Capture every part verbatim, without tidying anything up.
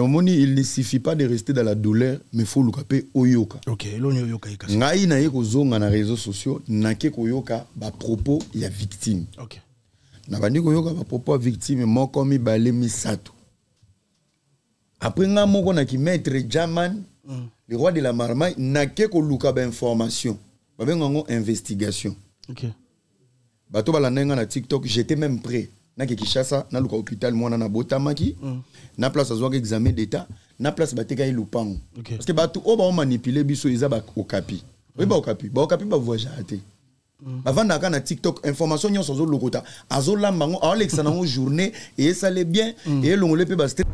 moni, il ne suffit pas de rester dans la douleur, mais il faut le caper oyoka. Ok, l'oyoka. Ngai na yeko zonga na réseaux sociaux, na ke koyoka ba propos ya victime. Ok. Na bandi koyoka ba propos victime moko mi balé mi sato. Après nga moko na ki maître Jaman, mm. le roi de la marmaille, na ke ko luka ba information. Ba benga investigation. Ok. Bato balandenga na TikTok, j'étais même prêt. Na ke Kishasa, na luka hôpital mwana na botamaki, mm. na place azwa examen d'état, na place bateka ilupango. Okay. Parce que bato o ba manipuler biso iza ba okapi. Oui mm. ba okapi, ba okapi ba voyage até. Mm. Avant naka na TikTok information nyo sozo lokota, azo lambango, alex na ngo journée et ça allait bien mm. et longole pe ba c'était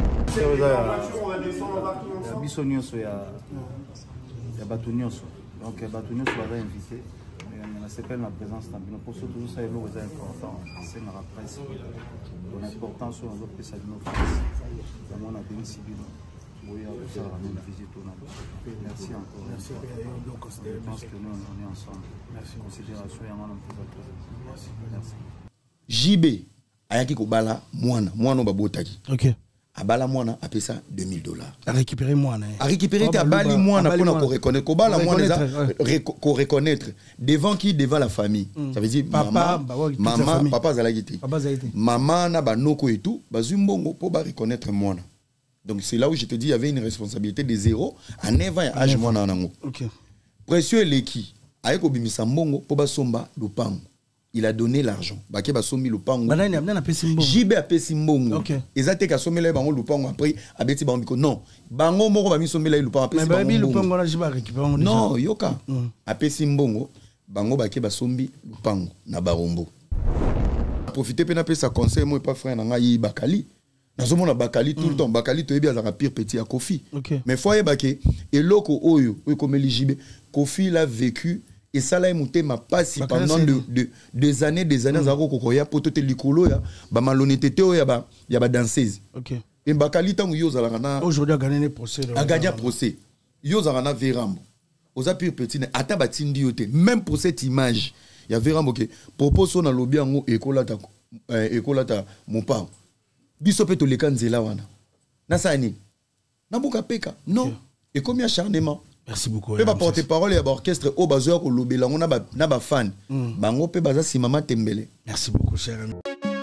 biso nyonso ya ya bato nyonso. Donc bato nyonso va inviter. On s'appelle la présence d'Ambino. Pour ceux toujours ça est important. C'est la presse. Pour l'importance sur notre pays de nos frères. Dans mon avenir civil. Oui, ça va nous visiter. Merci encore. Merci. Je pense que nous on est ensemble. Merci. Considération et un Merci. Merci. J B ayaki kobala mwana mwana babotaki. OK. Abala mwana a payé ça deux mille dollars. A récupérer mwana. A récupérer ta bali mwana pour qu'on reconnaître. Kobala mwana qu'on reconnaître devant qui devant la famille. Ça veut dire papa, maman, papa zalagiti. Papa zalagiti. Maman na banoko et tout, bazumbongo pour ba reconnaître mwana. Donc c'est là où je te dis il y avait une responsabilité de zéro à neuf ans à âge mwana nango. OK. Précieux leki ayeko bimisa mbongo pour ba somba lupango. Il a donné l'argent. Baké ba sombi lupango. Banani amna na pesi mbongo. J B a pesi mbongo. OK. Ezate ka sombi la bango lupango après abeti bango non. Bango moko ba mi sombi la lupango pesi bango. Mais ba lupango na J B a récupérer ngo. Non, yoka. Mm. A pesi mbongo bango baké ba sombi lupango na barombo. Profiter pe na pesa conseil moi pas frère na ngai Bakali. Nazomona Bakali tout le temps. Bakali to yebi azaka pire petit à Kofi. Okay. Mais foye baké eloko oyo oyo comme J B Kofi l'a vécu. Et ça là monté ma passe pendant de, de, des années des années zako kokoya poto te likolo ya ba malhonnêteté ya ba ya ba danseuse. OK. Et Bakali tangu yo zalaka na aujourd'hui a gagné le procès. A gagné procès. Yo zalaka na Verambo. Oza pire petit ata batindi yote même pour cette image. Il y a Verambo que propos son na lobby ngo ekola ta ekola ta mon père. Biso pe to lekanzela wana. Na sani. Na buka peka. Non. Et comme acharnement. Merci beaucoup. Pe ba porte-parole et orchestre au bazoa ko lobela ngona ba na ba fan. Bango pe baza si mama tembele. Merci beaucoup cher ami.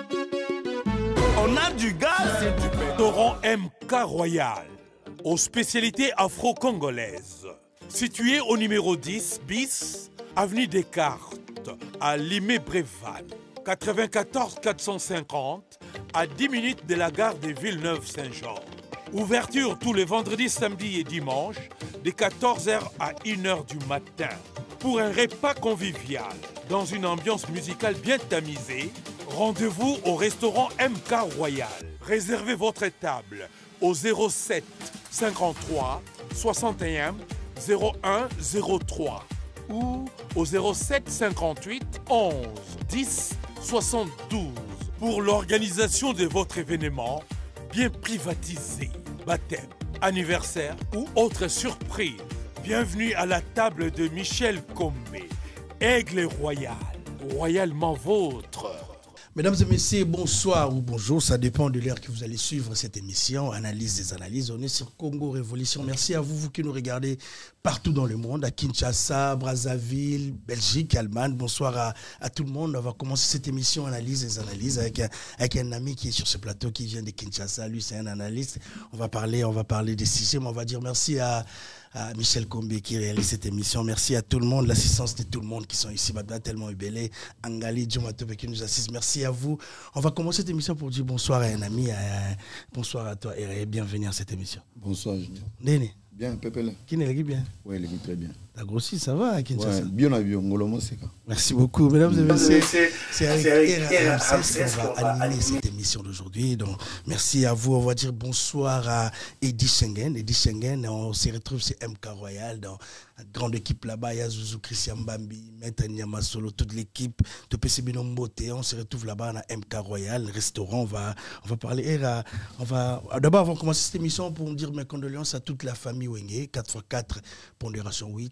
On a du gaz, Restaurant M K Royal aux spécialités afro-congolaises. Situé au numéro dix bis avenue Descartes à Limay-Brévannes. quatre-vingt-quatorze quatre cent cinquante à dix minutes de la gare de Villeneuve-Saint-Jean. Ouverture tous les vendredis, samedis et dimanches de quatorze heures à une heure du matin. Pour un repas convivial dans une ambiance musicale bien tamisée, rendez-vous au restaurant M K Royal. Réservez votre table au zéro sept cinquante-trois soixante et un zéro un zéro trois ou au zéro sept cinquante-huit onze dix soixante-douze pour l'organisation de votre événement bien privatisé, baptême, anniversaire ou autre surprise. Bienvenue à la table de Michel Combé, Aigle Royal, royalement vôtre. Mesdames et messieurs, bonsoir ou bonjour, ça dépend de l'heure que vous allez suivre cette émission, Analyse des analyses. On est sur Congo Révolution. Merci à vous, vous qui nous regardez partout dans le monde, à Kinshasa, Brazzaville, Belgique, Allemagne. Bonsoir à, à tout le monde. On va commencer cette émission Analyse des analyses avec un, avec un ami qui est sur ce plateau, qui vient de Kinshasa. Lui, c'est un analyste. On va parler, on va parler des sujets, mais on va dire merci à... à Michel Combé qui réalise cette émission. Merci à tout le monde, l'assistance de tout le monde qui sont ici. Maintenant, tellement ubélé. Angali, Djomatope qui nous assiste. Merci à vous. On va commencer cette émission pour dire bonsoir à un ami. À... Bonsoir à toi et bienvenue à cette émission. Bonsoir, Junior. Néné. Bien, Pépele. Qui n'est pas bien? Oui, il est très bien. T'as grossi, ça va à Kinshasa? Ouais, bien à bien, Ngolomo Seka. Merci beaucoup, mesdames et messieurs. C'est avec R M C qu'on va animer cette émission d'aujourd'hui. Donc, merci à vous. On va dire bonsoir à Eddie Schengen. Eddie Schengen, on se retrouve chez M K Royal dans une grande équipe là-bas. Il y a Zouzou, Christian Bambi, Maître Nyamasolo, toute l'équipe de P C B Nombote. On se retrouve là-bas dans M K Royal, restaurant. On va, on va parler. On va, d'abord, avant de commencer cette émission, pour dire mes condoléances à toute la famille Wenge, quatre fois quatre, pondération huit.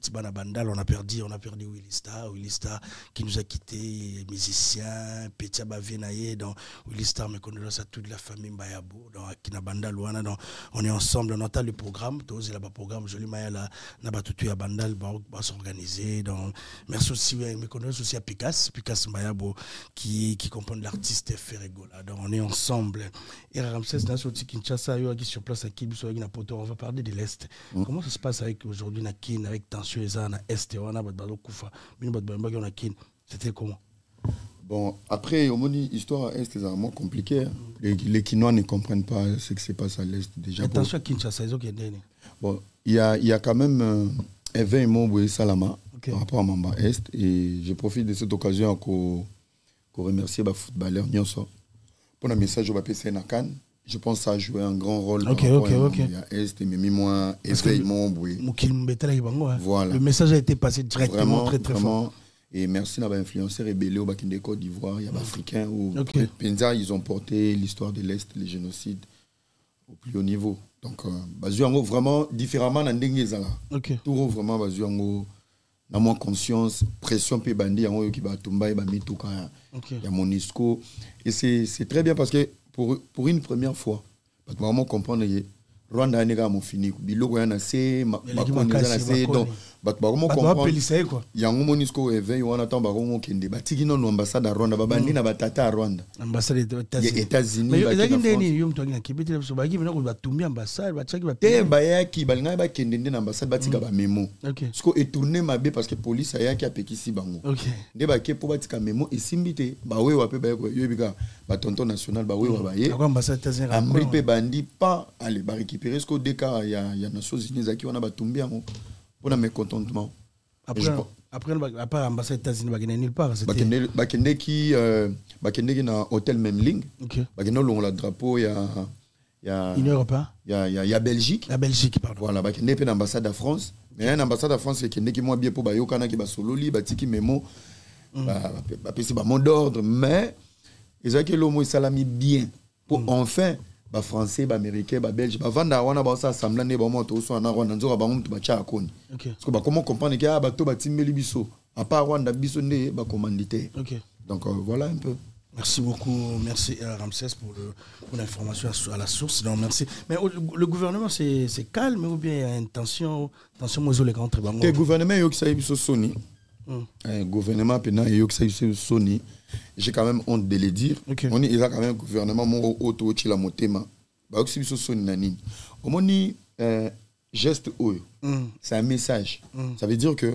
artiste bana bandal, on a perdu, on a perdu Willy Star, Willy Star qui nous a quitté, musicien, Petia Bavienaye, donc Willy Star, mes condoléances à toute la famille Mbayabo, donc Kina Bandal, on est ensemble, on entend le programme, tous là-bas programme, joli Maya là, n'a tout à Bandal, va s'organiser, donc merci aussi, mes condoléances aussi à Picasso, Picasso Mbayabo qui qui comprend l'artiste Ferrego là, donc on est ensemble. Et Ramsès n'a sorti Kinshasa, qui sur place à Kibu, sur Poto, on va parler de l'Est. Mm. Comment ça se passe avec aujourd'hui na Kin, avec tension et ça na Est, on a battu Koufa, mais battu Bamba na Kin, c'était comment? Bon, après, au moins, l'histoire à Est, c'est vraiment compliqué. Mm. Les, les Kinois ne comprennent pas ce qui se passe à l'Est déjà. Attention à Kinshasa, ils ont gagné. Bon, il y a, y a quand même un événement Salama okay. par rapport à Mamba Est, et je profite de cette occasion pour remercier les footballeurs Nyonso pour un message au P C Nakan. Je pense que ça a joué un grand rôle. Ok, ok, ok. Il y a Est, mais moi, éveillement. Voilà. Le message a été passé directement, vraiment, très très vraiment, fort. Et merci à l'influenceur rébellé au Bakinde Côte d'Ivoire, il y a des Africains où okay. Penza, ils ont porté l'histoire de l'Est, les génocides au plus haut niveau. Donc, euh, vraiment différemment dans Ndengezala. Ok. Tout vraiment, Bazuango, dans mon conscience, pression pe bandi, qui va tomber, il y a Monisco. Et c'est très bien parce que Pour, pour une première fois, parce que vraiment comprendre que Rwanda n'est pas fini. Bilo est assez, Bakouni est assez, donc vraiment comprendre. Il y a un Monisco éveil, on attend Bakouni Kende. Batiki non l'ambassade à Rwanda, Babandi na batata à Rwanda. Ambassade des États-Unis. Mais il y a des gens qui ont dit que Kibiti le Sobagi, mais on va tomber ambassade, va tchaki va. Eh baya qui balinga ba Kende na ambassade batika ba memo. Ce ko est tourné ma bé parce que police aya qui a peki si bango. OK. Nde ba ke po batika memo et simbité ba we wa pe ba yo bika ba tonton national ba we wa ba ye. Ambassade États-Unis. Amri pe bandi pas aller ba récupérer ce ko des cas il y a il y a Nations Unies qui on a ba tomber pour un mécontentement. Après, après, après l'ambassade des États-Unis, il n'y a nulle part. Il y a qui est dans l'hôtel Memling. Il y a le drapeau, il y a l'Union européenne. Il y a Belgique. La Belgique, pardon. Voilà, il y a l'ambassade de France. Mais l'ambassade de France, c'est qui est moins bien pour Bayokana qui va solo, il va tiki mémo, c'est un mot d'ordre. Mais ils ont que l'homme salami bien pour enfin. Ba français, ba américain, ba belge, ba vanda wana ba sa sambla ne ba mo to so na Rwanda nzoka ba mtu ba cha akoni. OK. Parce que ba comment comprendre que ba to ba timbeli biso. À part Rwanda biso ne ba commandité. OK. Donc euh, voilà un peu. Merci beaucoup, merci à Ramsès pour le pour l'information à la source. Donc merci. Mais le gouvernement c'est c'est calme ou bien il y a une tension tension mozo les contre bango. Le gouvernement yo ki sa biso soni. Le gouvernement pena yo ki sa biso soni. J'ai quand même honte de le dire. Okay. On est quand même un gouvernement mon auto la motema. Ba aussi biso soni nani. Au moni geste oyo. C'est un message. Mm. Ça veut dire que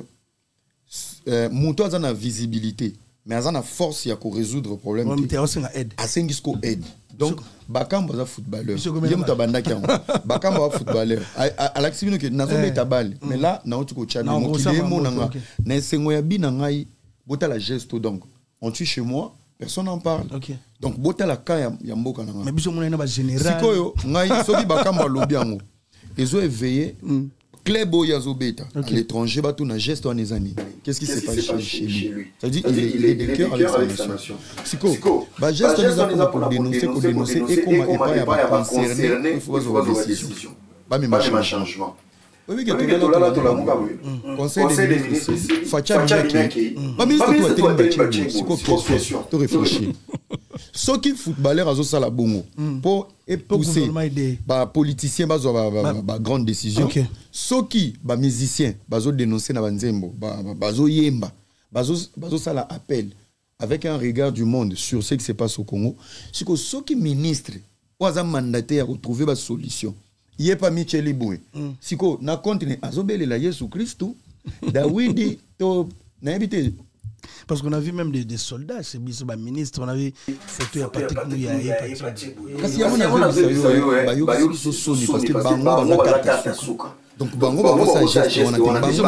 euh, mon toi a visibilité. Mais on a force à résoudre le problème. On a aide. À Sengisco aide. Donc, Bakam va footballeur. Il y a Bandaki. Bakam va footballeur. À l'activité que nous avons ta balle. Mais là, nous avons tout challenge. Nous avons tout challenge. Bota la geste donc. On tue chez moi, personne n'en parle. Donc, bota la kaya yamboka nanga. Mais biso mona na général. Sikoyo, ngai soki Bakam va lobby yango. Ils ont éveillé. Clébo Yazobeta, okay. À l'étranger, bah, tout un geste en années. Qu'est-ce qui s'est passé chez, chez lui? Ça dit qu'il est, est de cœur avec sa nation. Siko, bah, geste en pour dénoncer, pour dénoncer, et comment il n'y a pas concerné, il faut avoir des décisions. Pas même un changement. Oui, oui, que tout là, tout là, conseil des ministres, Facha Miyaki, pas ministre de tout à terre, Siko, question, tout réfléchir. Ceux qui footballeurs à Zosa la bongo pour épouser les politiciens à une grande décision. Ceux qui les musiciens à dénoncer na banzembo, bazo yemba, bazo bazo ça la appel avec un regard du monde sur ce qui se passe au Congo. C'est que ceux qui ministres ou à mandaté à retrouver la solution. Il est pas Michel Iboué. Si ko na continue azobele la Jésus Christ, Dawidi to na habité. Parce qu'on a vu même des, des soldats, c'est bien le ministre, on a vu photo à Patrick Mouya et Patrick. Parce qu'il y a un vu ça, parce que Bango va carte souka. Donc Bango va ça geste, on a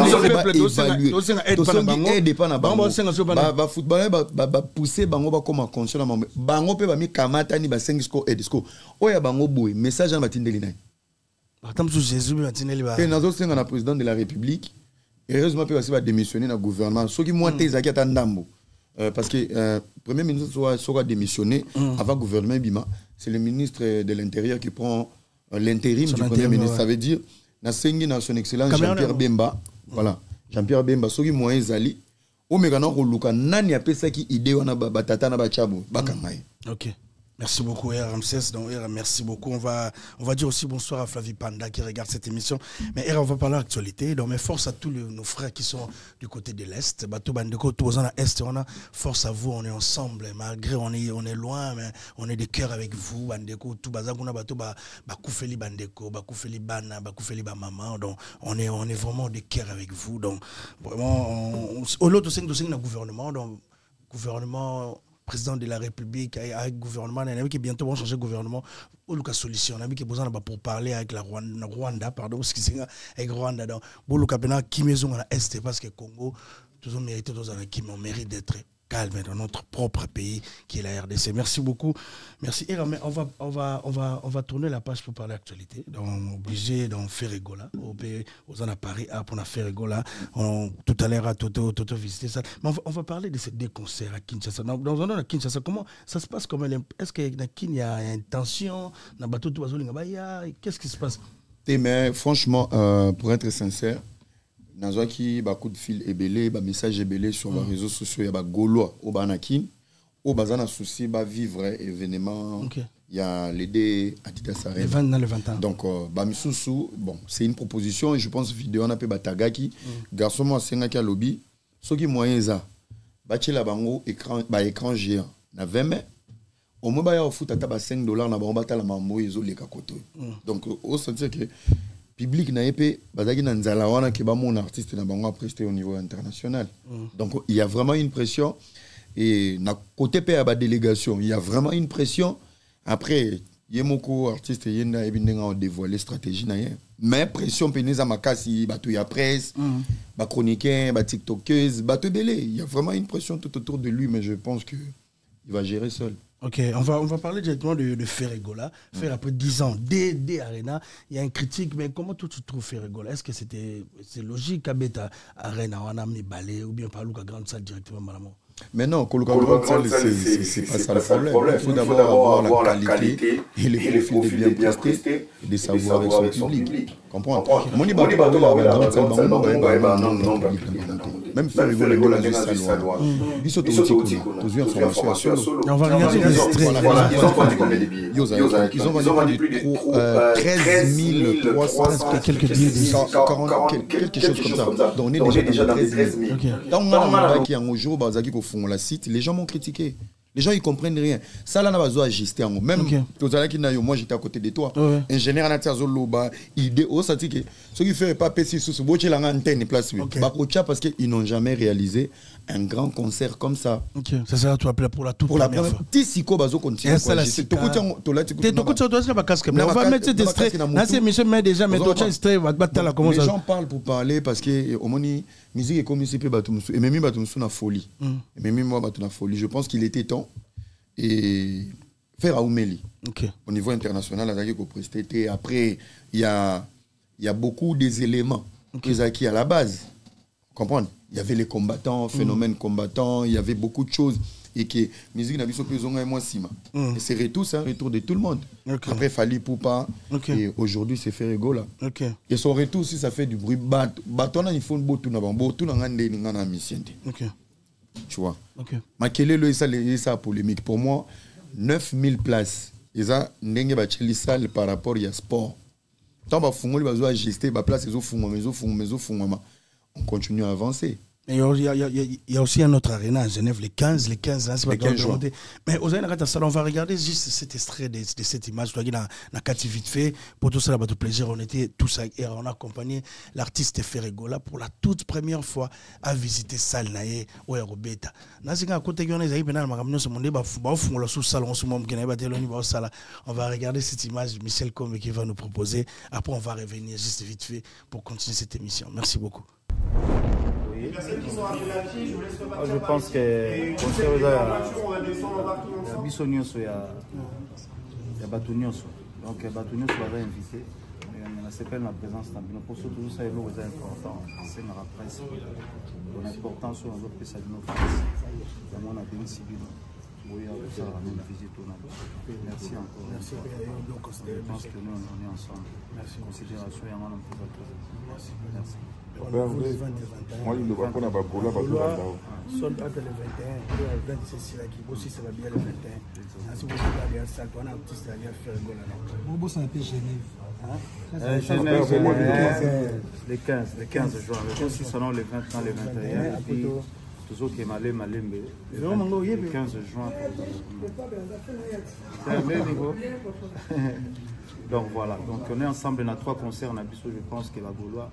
évalué. Bango aide pas na Bango. Ba footballeur ba pousser Bango ba comme conscient na Bango peut ba mi kamata ni ba cinq score aide score. Oya Bango boy, message na batindeli na. Attends sur Jésus batindeli ba. Et nazo senga na président de la République. Heureusement, il va démissionner dans le gouvernement. Ce qui moi, c'est Zaki Atandambo. Parce que le euh, Premier ministre sera démissionné mm. avant le gouvernement Bima. C'est le ministre de l'Intérieur qui prend euh, l'intérim du Premier ministre. Ça veut dire, Nassengi, dans son excellence, Jean-Pierre Bemba. Voilà. Jean-Pierre Bemba soki moyen zali o mekana ko luka nani apesa ki idée wana batata na bachabo bakangai. OK. Merci beaucoup, R M C S. Donc, R, merci beaucoup. On va, on va dire aussi bonsoir à Flavie Panda qui regarde cette émission. Mais R, on va parler d'actualité. Donc, mais force à tous les, nos frères qui sont du côté de l'Est. Bateau Bandeko, tous en Est, on a force à vous, on est ensemble. Malgré on est, on est loin, mais on est de cœur avec vous. Bandeko, tout bazar, on a bateau, Bakoufeli Bandeko, Bakoufeli Bana, Bakoufeli Maman. Donc, on est, on est vraiment de cœur avec vous. Donc, vraiment, au lot, c'est un gouvernement. Donc, gouvernement. Président de la République, avec le gouvernement, on a vu que bientôt on va changer de gouvernement. On a une solution, on a vu qu'il y a besoin pour parler avec la Rwanda, Rwanda pardon, excusez-moi, avec Rwanda. Donc, on a qui maison à l'Est parce que Congo, tous ont mérité, tous ont mérite d'être calme dans notre propre pays qui est la R D C. Merci beaucoup. Merci. Et on va, on va, on va, on va tourner la page pour parler d'actualité. Donc, obligé d'en faire rigola. Aux en à Paris, pour en faire rigola. Tout à l'heure, à Toto, Toto visiter ça. Mais on va, on va parler de ces deux concerts à Kinshasa. Dans, dans un an à Kinshasa, comment ça se passe? Est-ce qu'il y a une tension? Qu'est-ce qui se passe? Mais franchement, euh, pour être sincère, dans un qui ba coup de fil est belé, ba message est belé sur les réseaux sociaux, il y a ba gaulois au banakin, au bazana souci ba vivre événement. Il y a l'aider à Tita le vingt dans le vingt ans. Donc ba misusu, bon, c'est une proposition et je pense vidéo on a peu batagaki, garçon moi senga ki a lobby, ce qui moyen ça. Ba la bango écran ba écran géant. Na vingt mai au moins ba ya foot ata ba cinq dollars na ba bata la mambo izo le kakoto. Donc au sentir que public na épée bazaki na nzala wana ke ba mon artiste na bango presté au niveau international. Mm. Donc il y a vraiment une pression et na côté pe ba délégation, il y a vraiment une pression. Après yemoko artiste yenda ebindenga on dévoiler stratégie na ye. Mais pression peneza makasi bato ya presse, mm. ba chroniqueur, ba tiktokeuse, bato belé, il y a vraiment une pression tout autour de lui mais je pense que il va gérer seul. Ok, on va, on va parler directement de, de Ferregola. Faire après dix ans, des, des Arena, il y a une critique, mais comment toi tu trouves Ferregola? Est-ce que c'était c'est logique à Beta Arena, on a amené Ballet ou bien par Luka Grande Salle directement Malamo? Mais non, Koluka Grande Salle, c'est pas ça le problème. Il faut d'abord avoir la qualité et les profils de bien prester et de savoir avec son public. Comprends? Mon niveau de la Grande Salle, même Ferregola, la Salle, ils sont tous informations. On va regarder les extraits. Ils ont vendu plus de treize mille trois cents, quelques milliers, quelque chose comme ça. Donc on est déjà dans les treize mille. Dans on a qui en jour, font la site, les gens m'ont critiqué. Les gens ils comprennent rien. Ça là n'a pas besoin d'ajuster en même moi j'étais à côté de toi. Ingénieur en Tiazo Loba, idée au ça dit que ceux qui fait pas pessi sous boîtier la antenne place parce qu'ils n'ont jamais réalisé un grand concert comme ça. OK, ça ça tu appelles pour la toute première fois. Tisiko bazo continue. C'est tout to là tu tout ça doit pas casque. On va mettre cet extrait. Là c'est monsieur mais déjà mais toi extrait va battre la comment ça. Les gens parlent pour parler parce que au moni musique est comme ici peut batumsu et même batumsu na folie. Et même moi batu na folie, je pense qu'il était temps et faire à Oumeli. Okay. Au niveau international, et après, il y a, y a beaucoup des éléments okay. qui à la base. Comprendre? Il y avait les combattants, phénomènes mm. combattants, il y avait beaucoup de choses. Et que musique n'a pas plus et moi Sima. Et c'est retour, c'est un retour de tout le monde. Okay. Après, Fali Poupa. Okay. Et aujourd'hui, c'est Ferregola. Okay. Et son retour, si ça fait du bruit, bâton, il faut un beau tout dans le tout dans la mission. Tu vois. Okay. Mais quel est le ça polémique pour moi? neuf mille places. Et ça, n'engue bacheli salle par rapport à sport. Tant que fungo les bazo ajuster, ba place ils fungo, mais ils fungo, mais ils fungo. On continue à avancer. Il y, a, il, y a, il y a aussi un autre aréna à Genève, les quinze, les quinze, là, c'est pas grave. Mais aux Aïna on va regarder juste cet extrait de, de cette image. Tu vois, on a quatre vite fait. Pour tout ça, là, tout plaisir, on était tous et on a accompagné l'artiste Ferregola pour la toute première fois à visiter salle naé au Aérobeta. À côté de on va regarder cette image de Michel Combe qui va nous proposer. Après, on va revenir juste vite fait pour continuer cette émission. Merci beaucoup. Les personnes qui sont appelées à qui, je vous laisse repartir. Je pense que concert il y a biso nyonso ya ya bato nyonso. Donc bato nyonso va inviter. On s'appelle la présence tambino pour surtout ça est lourd et important. C'est la presse. L'importance sur notre pays de nos frères. Dans mon abîme civil. Oui, ça ramène visite au Nabo. Merci encore. Merci. Je pense que nous, on est ensemble. Merci. Considération, il y a un peu de Merci. Merci. Moi, il ne va pas avoir pour la bateau. Soldat le vingt et un, le vingt-six, c'est là qui aussi ça va bien le vingt et un. Si vous regardez ça, on a un petit stade à faire le goal là. Bobo, ça s'appelle Genève. Genève, les quinze, les quinze juin. Le vingt-six, selon les vingt ans, les vingt et un. Et puis, toujours qui est malé, malé, mais le quinze juin. C'est un même niveau. Donc voilà, donc on est ensemble dans trois concerts, on a je pense que la Gaulois.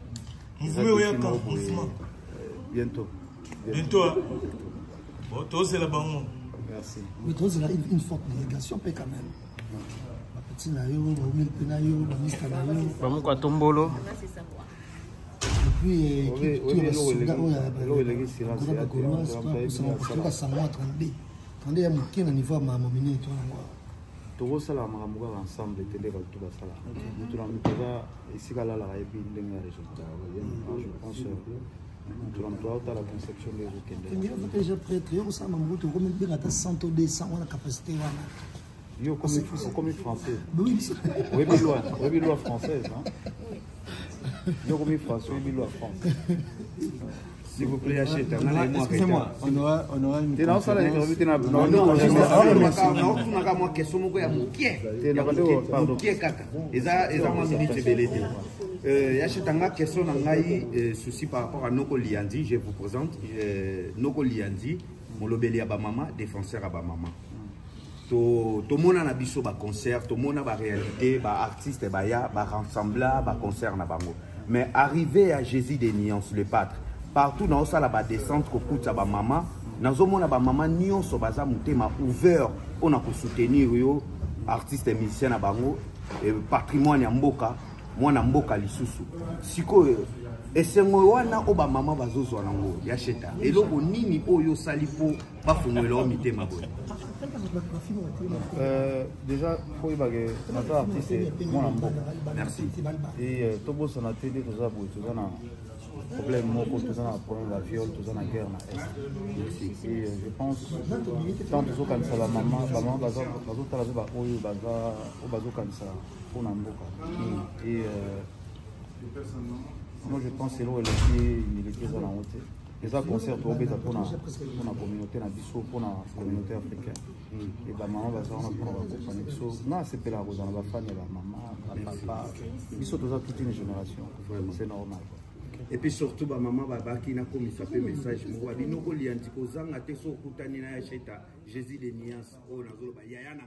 Bientôt. Bientôt. Bon, toi, c'est la banque. Merci. Mais toi, c'est une forte délégation, quand même. Ma petite naïo, ma mille penaïo, ma mista naïo. Vamos quoi tombolo. Et puis, tu as soldat, il y a un Gaulois, c'est pas pour ça, on peut ça moi trente-deux. trente-deux, il y a un niveau à ma momine, toi, Togo sala makambo ensemble tende ka tout basala mutu na mutu za isika la la epi ndenga résultat je pense mutu na mutu auta la conception des week-ends mais il faut déjà prêtre yo ça mambo to comme bien à cent ou deux cents on a capacité wana yo comme comme français oui oui oui loi oui loi française hein yo comme français oui loi France. S'il vous plaît, achetez. Excusez-moi, on aura, on aura une. Non, ça, non, non, non, non, souci par rapport à Noko Liandi, je vous présente Noko Liandi, Molobeli Abamama, défenseur Abamama. To to mona na biso ba concert, to mona ba réalité, ba artiste ba ya, ba rassembla, ba concert na bango. Mais arrivé à Jésus des Nuances, le pâtre. Partout dans ça, la descente, kokuta ba maman, nazomona ba maman nyonso baza mutema ouvert, on a pour soutenir yo artistes et musiciens na bango et patrimoine ya mboka, mwana mboka lisusu. Siko esengo wana o ba maman bazozwa nango ya cheta. Eloko nini oyo sali po ba fungwela mitema boye. Euh, déjà, faut y baguer. Notre artiste est mon amour. Merci. Et tout beau, ça a été dit, tout ça, tout ça, problème, tout ça, problème, la viol, tout ça, la guerre, et je pense, tant tout ça, comme ça, la maman, la maman, bazo, bazo, bazo, bazo, bazo, bazo, comme ça, pour l'amour. Et moi, je pense que c'est là où il était dans la route. Et ça concert pour la communauté pour la communauté africaine. Et la maman va faire un non, c'est pas la rose, la femme, la maman, la papa. Ils sont toute une génération. C'est normal. Et puis surtout, ma maman va qui n'a commis ça fait message. Moi, je dis que les antiposants a été sur Koutanina Cheta, Jésus des Nuances, oh, Nazolo, Yayana.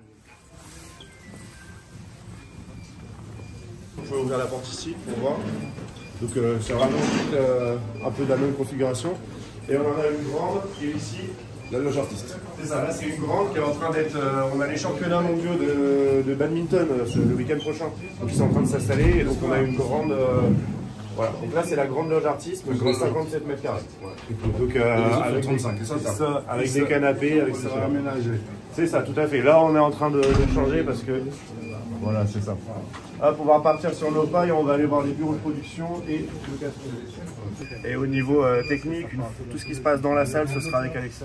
On peut ouvrir la porte ici pour voir. Donc euh, c'est vraiment euh, un peu de la même configuration. Et on en a une grande qui est ici, la loge artiste. C'est ça, là c'est une grande qui est en train d'être... Euh, on a les championnats mondiaux de, de badminton euh, le week-end prochain. Donc ils sont en train de s'installer et donc on a une grande... Euh, voilà, donc là c'est la grande loge artiste, donc de cinquante-sept mètres carrés. Ouais. Donc euh, avec, trente-cinq, ça, ça. Ça, avec des canapés, avec ça. C'est ça, tout à fait. Là on est en train de, de changer parce que... Voilà, c'est ça. Hop, on va repartir sur nos pailles, on va aller voir les bureaux de production et le casque. Et au niveau euh, technique, tout ce qui se passe dans la salle, ce sera avec Alexa.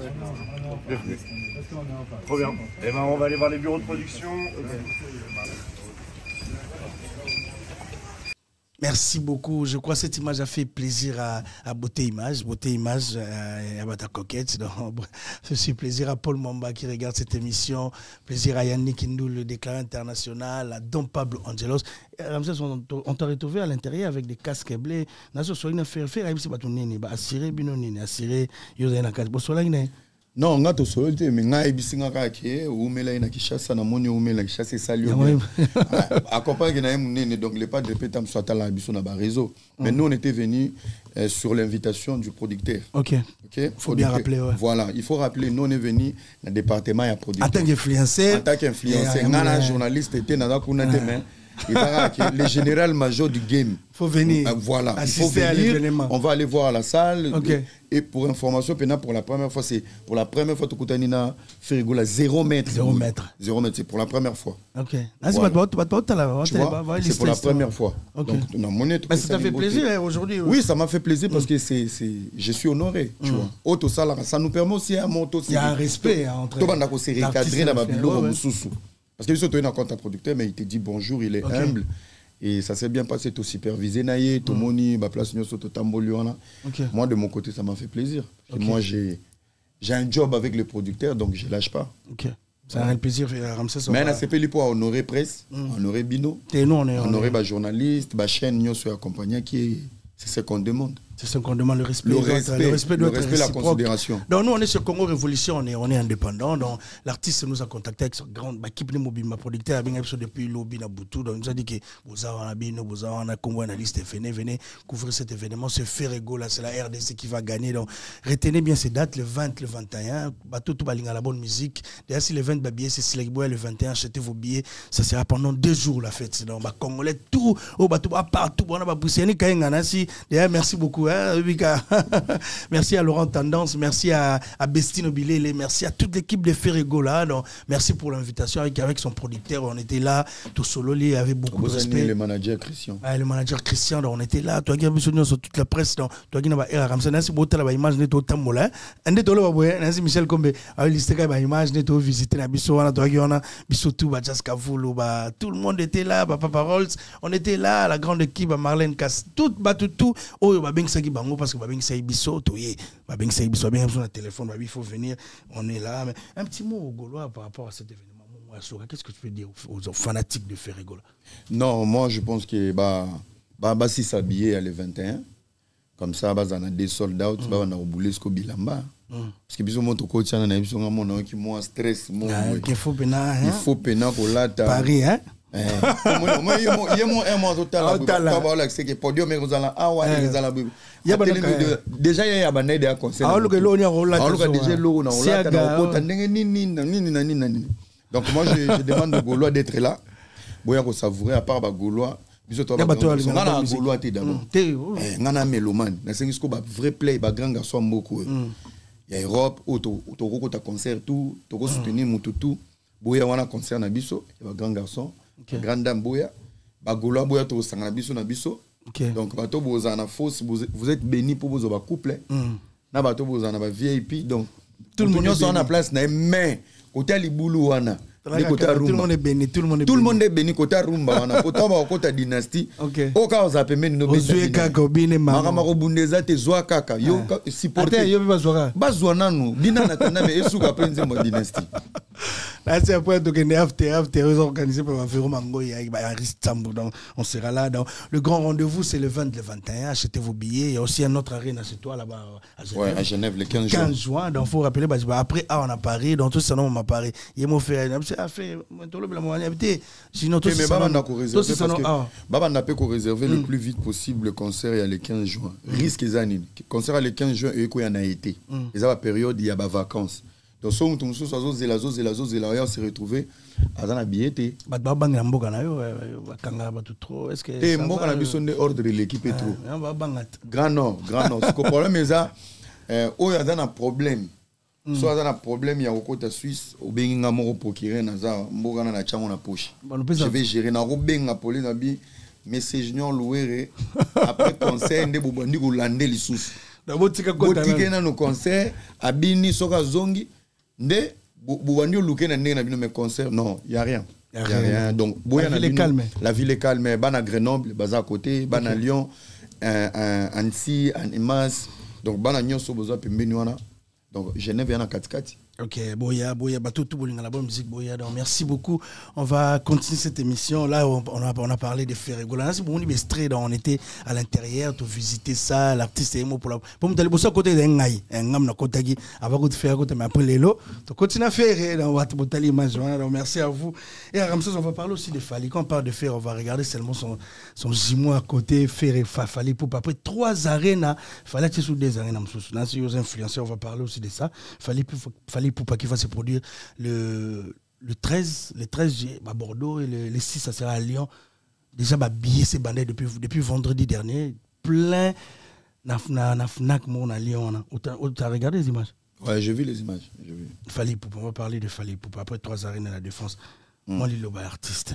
Trop bien. Et ben on va aller voir les bureaux de production. Merci beaucoup. Je crois que cette image a fait plaisir à, à Beauté Image. Beauté Image euh, à Bata Coquette. Donc, je suis plaisir à Paul Mamba qui regarde cette émission. Plaisir à Yannick Indou, le déclaré international. À Don Pablo Angelos. Ramsès, on, on t'a retrouvé à l'intérieur avec des casques bleus. Naso soit une affaire faire. Aïbsi batonene. Ba assuré binonene. Assuré yozena kas. Bo sola ine. Non, nga to solo te mais nga ebisinga ka ke umela ina Kishasa na moni umela Kishasa sali yo. Accompagne na munene donc les pas de répéter am soit la biso na ba réseau. Mais nous on était venus euh, sur l'invitation du producteur. OK. OK. Faut bien rappeler ouais. Voilà, il faut rappeler nous on est venus dans le département ya producteur. En tant qu'influenceur, en tant qu'influenceur, nga na journaliste était na kuna te mais Le général major du game. Il faut venir. Euh, voilà. Assister il faut venir, à l'événement. On va aller voir à la salle. Okay. Et pour information, pour la première fois, c'est pour la première fois, tu as Ferregola zéro mètre. Zéro mètre. Zéro mètre, c'est pour la première fois. Ok. Voilà. Tu vois, c'est pour la première fois. Okay. Donc, on a monnaie, Mais ça t'a fait plaisir hein, aujourd'hui. Oui, ça m'a fait plaisir parce que c'est, c'est, je suis honoré. Tu mm. vois. Auto ça, ça nous permet aussi à monter. Il y a un respect hein, entre. Tout le monde s'est recadré dans ma bureau. Parce que tu es un compte producteur, mais il te dit bonjour, il est okay. humble. Et ça s'est bien passé, tout supervisé, naïe, tout moni, ma place tout tamboliona. Moi, de mon côté, ça m'a fait plaisir. Okay. Moi, j'ai, j'ai un job avec le producteur, donc je ne lâche pas. Ok. C'est un plaisir, Ramsès. Mais on a fait les pour honorer presse, mm. honorer Bino, nous, on est, honorer les journalistes, la chaîne, nous sommes accompagnés, qui c'est ce qu'on demande. C'est ce qu'on demande, le respect. Le respect, le respect, le respect la considération. Donc nous, on est sur Congo Révolution, on est, on est indépendant. Donc l'artiste nous a contacté avec sa grande équipe de mobile, ma producteur a bien depuis l'Obi Nabutu. Donc il nous a dit que vous avez un Bino, vous avez un Congo analyste, venez, venez couvrir cet événement. C'est Ferrego, là, c'est la R D C qui va gagner. Donc retenez bien ces dates, le vingt, le vingt et un. Bateau tout balinga la bonne musique. D'ailleurs, si le vingt, billets, c'est Silegboya, le vingt et un, achetez vos billets. Ça sera pendant deux jours la fête. Donc bah, Congolais, tout, au bateau, partout, on a pas poussé. D'ailleurs, merci beaucoup. Hein, merci à Laurent Tendance, merci à, à Bestino Bilele, merci à toute l'équipe de Ferrego là. Donc, merci pour l'invitation avec, avec son producteur. On était là, tout solo, il avait beaucoup de respect. Le manager Christian. Ah, le manager Christian, donc, on était là. Toi qui as vu sur toute la presse, toi qui as vu Ramsey, Nancy Botta, la image n'est autant mola. Un des tolo, Nancy Michel Combe, a eu listé la image n'est au visiter la Bissona, toi qui en a Bissotou, Bajaska Voulou, tout le monde était là, Papa Paroles, on était là, la grande équipe, Marlène Cass, tout, tout, tout. Oh, Babing Sagi Bango, parce que Babing Sagi Bisso, Babing Sagi Bisso, bien sur le téléphone, il faut venir, on est là. Mais un petit mot au Gaulois par rapport à cet événement. Qu'est-ce que tu peux dire aux, aux fanatiques de Ferrego? Non, moi je pense que bah, bah, bah si s'habiller à le vingt et un, comme ça, bah, on a des soldats, mm. bah, on a oublié ce qu'on bilamba. Mm. Parce que bisous mon coach, on a eu un mon qui moi stress, mon il faut pénal, il faut pénal pour là. Paris, hein? Moi, il y a mon aimant total. C'est que podium, mais vous allez avoir déjà il y a un bané de concert. Ah, le on y a roulé. Ah, le déjà l'eau, on a roulé. Donc moi je demande aux Gaulois d'être là. Boya ko savourer à part ba Gaulois. Biso to ba Gaulois té d'abord. Eh ngana mélomane. Na sengi ko ba vrai play ba grand garçon beaucoup. Il y a Europe auto auto ko ta concert tout, to ko soutenir mututu. Boya wana concert na biso, ba grand garçon. Okay. Grande dame Boya, Bagola Boya to sangana biso na biso. Okay. Donc bato bozana fausse, vous êtes bénis pour vos couple. Mm. Na bato bozana ba V I P donc tout le monde sont en place na mais côté Liboulou wana. Tout le monde est béni, tout le monde est béni. Tout le monde est béni côté Rumba wana. Côté ba côté dynastie. OK. Au cas où appelle no Ozué kaka bine mama. Mama ko bundeza te zwa kaka. Yo supporter. Ate yo ba zwa. Ba zwa nanu. Bina na tanda mais esuka après nzembo dynastie. Là, c'est après donc on est after after organisé par Véro Mangoy avec Aris Tambo. Donc on sera là. Donc le grand rendez-vous c'est le vingt, le vingt et un. Achetez vos billets. Il y a aussi un autre arène chez toi là-bas à Genève. Ouais, à Genève le quinze juin. quinze juin. Donc faut rappeler bah, après ah on a Paris. Donc tout ça non on m'a Paris. Il m'a fait a fait tout le monde a habité. Sinon tout ça Baba n'a qu'à réserver parce que Baba n'a pas qu'à réserver le plus vite possible le concert il y a le quinze juin. Risque zanine. Concert le quinze juin et quoi il y en a été. Et à la période il y a des vacances. Donc, si on se retrouve à la billetterie. Est-ce que. Et moi, on a besoin de ordre de l'équipe et tout. Grand non, grand non. Ce problème est ça. Oh, il y a un problème. Soit il y a un problème, il y a au côté suisse, au Benga Moro Pokiré, Naza, Mbogana na Chamon na poche. Je vais gérer na Robenga Polé Nabi, mais c'est Junior Louere. Après concert, on a dit qu'on landé les sous. Botika na no concert, Abini Soka Zongi. Nde Boubandio Luke na ndenge na bino mes concerts non il y a rien il y a rien donc la ville est calme la ville est calme bana Grenoble baza à côté bana Lyon Annecy Annemasse donc bana nyonso boza pembeni wana donc Genève yana katikati. Ok, Boya, Boya, bateau tout la bonne musique, Boya. Donc, merci beaucoup. On va continuer cette émission. Là, on a, on a parlé de Ferrego. Là, c'est bon, on était à l'intérieur, tu visiter ça, l'artiste est mot pour la. Pour me dire, pour ça, côté d'un ngaï, un ngam na kotagi, avant de faire côté, mais après les lots, tu continues à faire. Donc, merci à vous. Et à Ramsès, on va parler aussi de Fali. Quand on parle de Fer, on va regarder seulement son, son gimo à côté, Fer et Fali. Pour après trois arénas, Fali, tu es sous des arénas. Là, si vous influenceurs, on va parler aussi de ça. Fali, Fali pour pas qu'il va se produire le, le treize, le treize à Bordeaux et le, le six, ça sera à Lyon. déjà bah billet c'est bandé depuis depuis vendredi dernier plein na na na Fnac mon à Lyon. Tu as regardé les images? Ouais, j'ai vu les images. J'ai vu. Fally Ipupa, on va parler de Fally Ipupa après trois arènes à la défense. Mm. Moi Lilo bah artiste.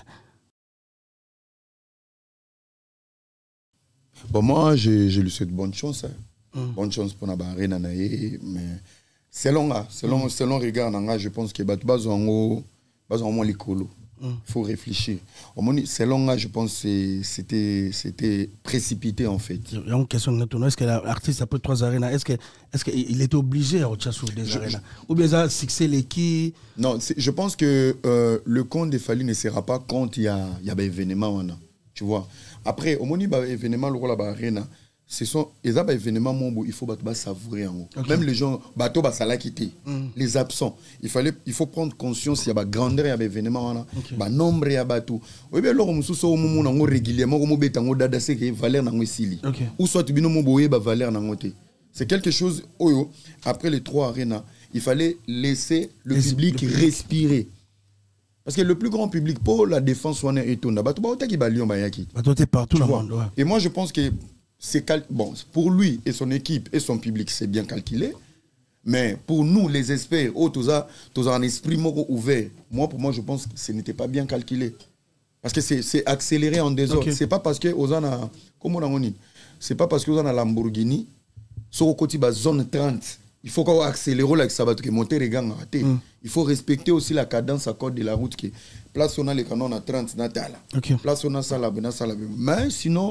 Bon moi j'ai je lui souhaite bonne chance. Hein. Mm. Bonne chance pour la arène naé mais selon là, selon mm. selon regard nanga je pense que bah tu vas en bas en moins les colos. Il faut réfléchir. Selon moi, je pense que c'était c'était précipité en fait. Il y a une question de est-ce que l'artiste après trois arènes, est-ce que est-ce qu'il est obligé à autre sur des arènes ou bien ça fixer l'équipe? Non, je pense que euh, le compte de Fally ne sera pas quand il y a il y a des événements, tu vois. Après au moment où événement le rôle à arène, ce sont les événements où il faut bah, savourer en haut. Okay. Même les gens bateau bah ça l'a quitté. Mm. Les absents, il fallait il faut prendre conscience il y a bah grandeur il y a événements là, bah nombre il y a bateau. Oui bien alors on se so moment nango régulièrement comme beta ngo dada c'est que valeur nango sili. Ou soit bino mo boye bah valeur nango te. C'est quelque chose oyo après les trois arénas, il fallait laisser le les public le respirer. Parce que le plus grand public pour la défense on est étonné. Bateau bah qui ba Lyon ba yaki. Bateau t'es partout dans le monde. Ouais. Et moi je pense que c'est cal... bon, pour lui et son équipe et son public, c'est bien calculé. Mais pour nous, les experts, oh, tout ça, tout ça, un esprit ouvert, moi, pour moi, je pense que ce n'était pas bien calculé. Parce que c'est accéléré en désordre. Okay. C'est pas parce que Ozana, comment on dit, c'est pas parce que Ozana Lamborghini, sur le côté de la zone trente, il faut qu'on accélère avec ça, que monter les gants ratés. Mm. Il faut respecter aussi la cadence à code de la route qui place on a les canons à trente natal. Okay. Place on a ça là, ben ça là. Mais sinon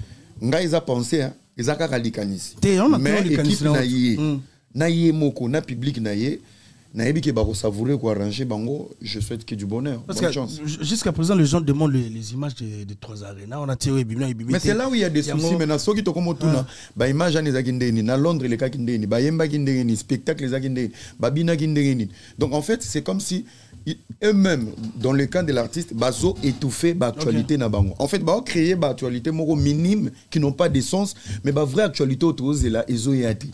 nga ils a pensé hein, ils a qu'à likanisi. Mais l'équipe na yé, na yé moko, na public na yé, na yé qui va savourer quoi arranger bango. Je souhaite que du bonheur. Parce que jusqu'à présent les gens demandent les, les images des de trois arénas. On a tiré bimna et bimité. Mais c'est là où il y a des soucis. Maintenant ceux qui te comme tout na, ba image ane za kindeni, na Londres les cas kindeni, ba yemba kindeni, spectacle les a kindeni, ba bina kindeni. Donc en fait c'est comme si eux-mêmes, dans le cas de l'artiste, bazo étouffé l'actualité na bango. En fait, bah créer bah actualité moro minime qui n'ont pas de sens, mais bah vraie actualité autour de la ezo yati.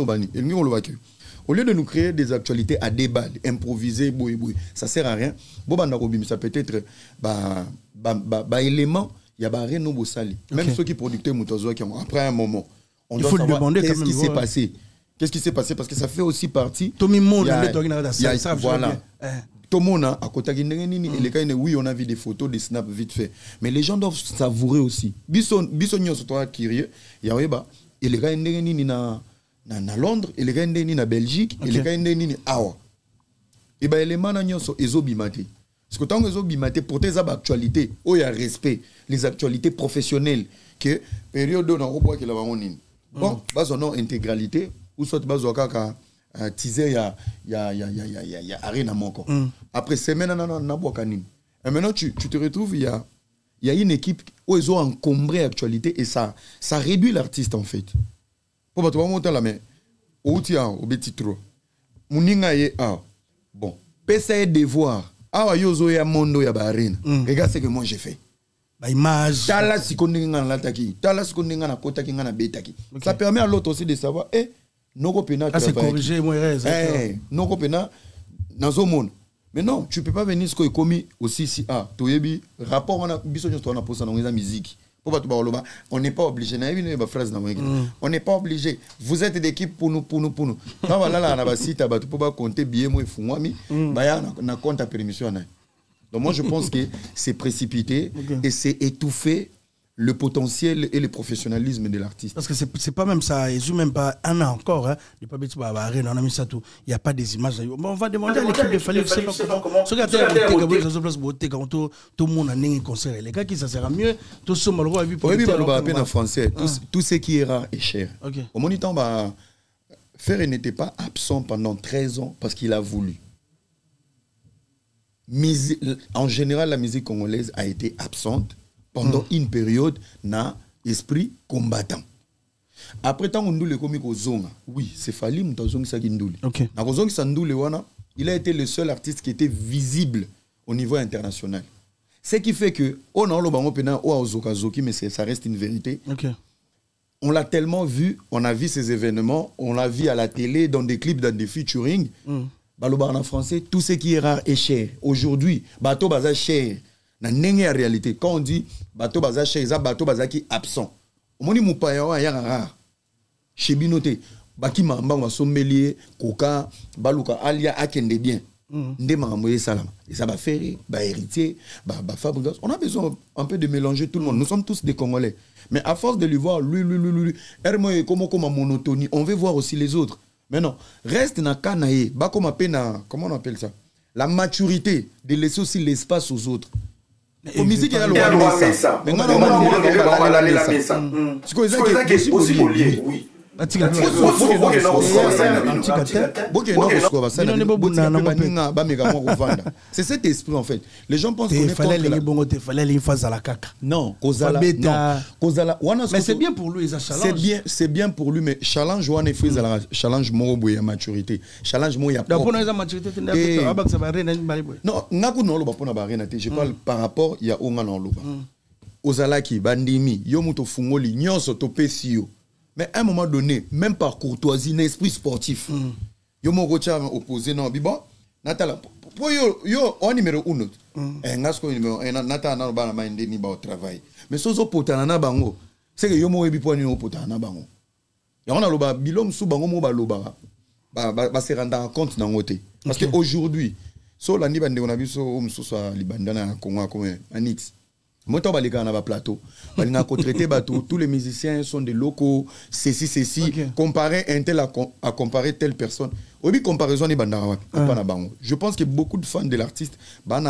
Au lieu de nous créer des actualités à débat, improvisées, boui boui, ça sert à rien. Bon bah nakobim ça peut être bah bah bah, bah élément, il y a bah rien no bossali. Même ceux qui producteurs motozo qui ont après un moment, on il doit faut savoir qu'est-ce qui s'est passé. Qu'est-ce qui s'est passé parce que ça fait aussi partie. Tommy Monde, ça voilà. Tout le monde a à côté de oui, on a vu des photos, des snaps vite fait. Mais les gens doivent savourer aussi. Bison, bison, il y a bah, et les gars na na Londres, et les gars na Belgique, et les gars na Awa. Et bah, les gens sont ezobimate. Parce que tant que ezobimate, pour tes actualités, où il y a respect, les actualités professionnelles, que période on a rebois que la varonine. Bon, bah, son intégralité, ou soit bah, kaka. Uh, teaser ya ya ya ya ya ya ya arena moko. Mm. Après semaine na na bokanine. Et maintenant tu tu te retrouves il y a il y a une équipe où ils ont encombré l'actualité et ça ça réduit l'artiste en fait. Pour pas toi monter là mais au tia au petit trop. Muninga ye ah. Bon, pesa devoir. Ah yozo ya mondo ya arena. Mm. Regarde ce que moi j'ai fait. Ba image. Tala sikondinga na lataki. Tala sikondinga na kotaki na betaki. Okay. Ça permet à l'autre aussi de savoir eh non, ah, c'est corrigé, moi, hey, non, dans le monde. Mais non, tu ne peux pas venir ce que commis aussi si ah, tu as rapport on a la musique. On n'est pas obligé. On n'est pas obligé. Vous êtes d'équipe pour nous, pour nous, pour nous. Là, là, on a site, tu peux pas compter bien moi fou moi, mais on a compte à permission. Donc moi je pense que c'est précipité et c'est étouffé le potentiel et le professionnalisme de l'artiste. Parce que c'est c'est pas même ça, ils même pas un an encore, hein. Il n'y a pas de on a mis ça tout. Il n'y a pas des images. Bon, on va demander à l'équipe de Fally, c'est pas comment. Ce gars tout le monde a un concert. Les gars qui ça sert mieux, tout ce mal roi a vu pour en français. Tout ce qui est rare est cher. Au moniteur bah Ferré n'était pas absent pendant treize ans parce qu'il a voulu. En général, la musique congolaise a été absente pendant mm. une période na esprit combattant. Après tant on nous le comique au zonga, oui, c'est Fally mutazongi sa kindouli. OK. Na kozongi sa ndouli wana, il a été le seul artiste qui était visible au niveau international. Ce qui fait que on a le bango pena o azoka zoki mais ça reste une vérité. OK. On l'a tellement vu, on a vu ces événements, on l'a vu à la télé dans des clips, dans des featuring. Mm. Baloba en français, tout ce qui est rare est cher. Aujourd'hui, bateau baza cher. na ndenge ya réalité quand on dit bato baza chez eza bato baza qui absent omoni mupaya wa ya rare chez binote baki mamba wa sommelier koka baluka alia akende bien ndé makambo salama et ça va faire ba héritier ba ba fabrique on a besoin un peu de mélanger tout le monde nous sommes tous des Congolais mais à force de lui voir lui lui lui lui hermo comme comme monotonie on veut voir aussi les autres mais non reste na kanaye ba comme pena comment on appelle ça la maturité de laisser aussi l'espace aux autres. Au musique, il y a le ça. Mais non, non, non, non, c'est possible. Oui. C'est cet esprit en fait. Les gens pensent qu'il fallait les bons, il fallait les phases à la caca. Non, mais c'est bien pour lui, ça challenge. C'est bien, c'est bien pour lui, mais challenge one fait la challenge moi à maturité. Challenge moi il y a pas. Pour la maturité, non, ngaku non loba pona barena te. Je parle par rapport il y a onga non loba. Ozalaki bandimi yo muto fungoli nyonso to pesio. Mais à un moment donné, même par courtoisie, un esprit sportif, mm. yo mo rocha opposé non bibo natala pour yo yo on numéro un eh ngasko numéro un natala na ba na minde ni ba au travail mais sozo potana na bango c'est que yo mo ebi poni potana na bango ya on a loba bilom su bango mo ba loba ba ba se rendre compte na ngote parce que aujourd'hui so la ni bande on a vu so umsu so libanda na Congo comme Anix. Moi, on va les gars dans plateau. On a traité bateau. Tous les musiciens sont des locaux. Ceci, ceci. Okay. Comparer un tel à, à comparer telle personne. Oui, comparaison n'est pas uh. Je pense que beaucoup de fans de l'artiste ont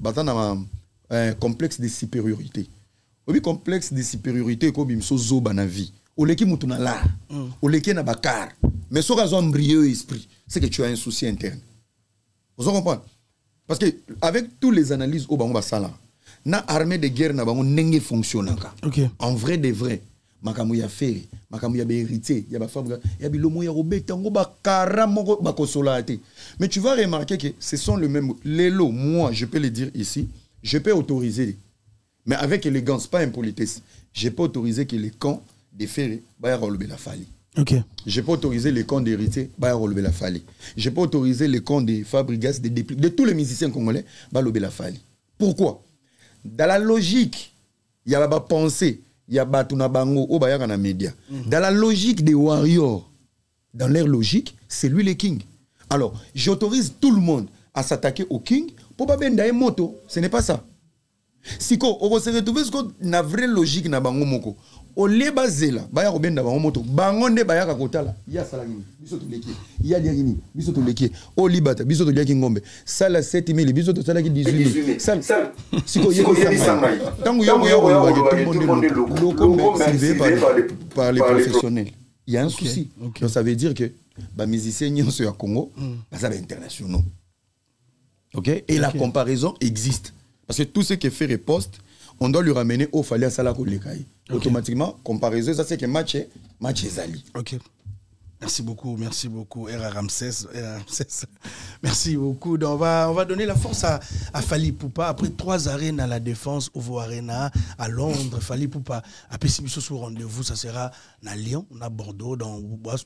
un complexe de supériorité. Oui, complexe de supériorité comme ils sont zo dans la vie. Au lieu qu'ils na là, au lieu qu'ils na bakar. Mais ce qu'ils ont brillé esprit, c'est que tu as un souci interne. Vous comprenez? Parce que avec toutes les analyses au bango basala. Na armée de guerre na bango nenge fonctionne okay. En vrai de vrai makamu ya fait makamu ya hérité ya ba femme ya bilomo ya robeta ngo ba karamo ba kosolate mais tu vas remarquer que ce sont le même les lots moi je peux le dire ici je peux autoriser mais avec élégance pas impolitesse je peux autoriser que les camps des ferrés ba relever la fali. OK. Je peux autoriser les camps d'héritiers ba relever la fali. Je peux autoriser les camps des Fabregas de de tous les musiciens congolais ba relever la fali. Pourquoi? Dans la logique, il y a pas pensée, il y a pas tout na bango au bayaka na média. Dans la logique des warriors, dans leur logique, c'est lui le king. Alors, j'autorise tout le monde à s'attaquer au king pour pas benda un moto, ce n'est pas ça. Si ko on se retrouve ce qu'on a vraie logique na bango moko. O le bazela, baya robenda bango moto, bango nde bayaka kotala. Ya salangini, biso to leki. Ya diagini, biso to leki. O libata, biso to liaki ngombe. Sala sept mille, biso to sala ki dix-huit mille. Sal. Siko yeki samay. Tango yo yo tout le monde loko surveillé par les professionnels. Il y a un souci. Donc ça veut dire que ba musiciens nyonso ya Congo, ba ça ba internationaux. OK? Et la comparaison existe parce que tout ce qui est fait reposte on doit lui ramener au fallait à Salako Lekai. Automatiquement, comparaison, ça c'est que match est match est Ali. Ok. Merci beaucoup, merci beaucoup, R Ramsès, Ramsès. Merci beaucoup. Donc, on va, on va donner la force à, à Fally Ipupa. Après trois arènes à la Défense, Ovo Arena, à Londres, Fally Ipupa. Après, si vous au rendez-vous, ça sera à Lyon, à Bordeaux. Donc,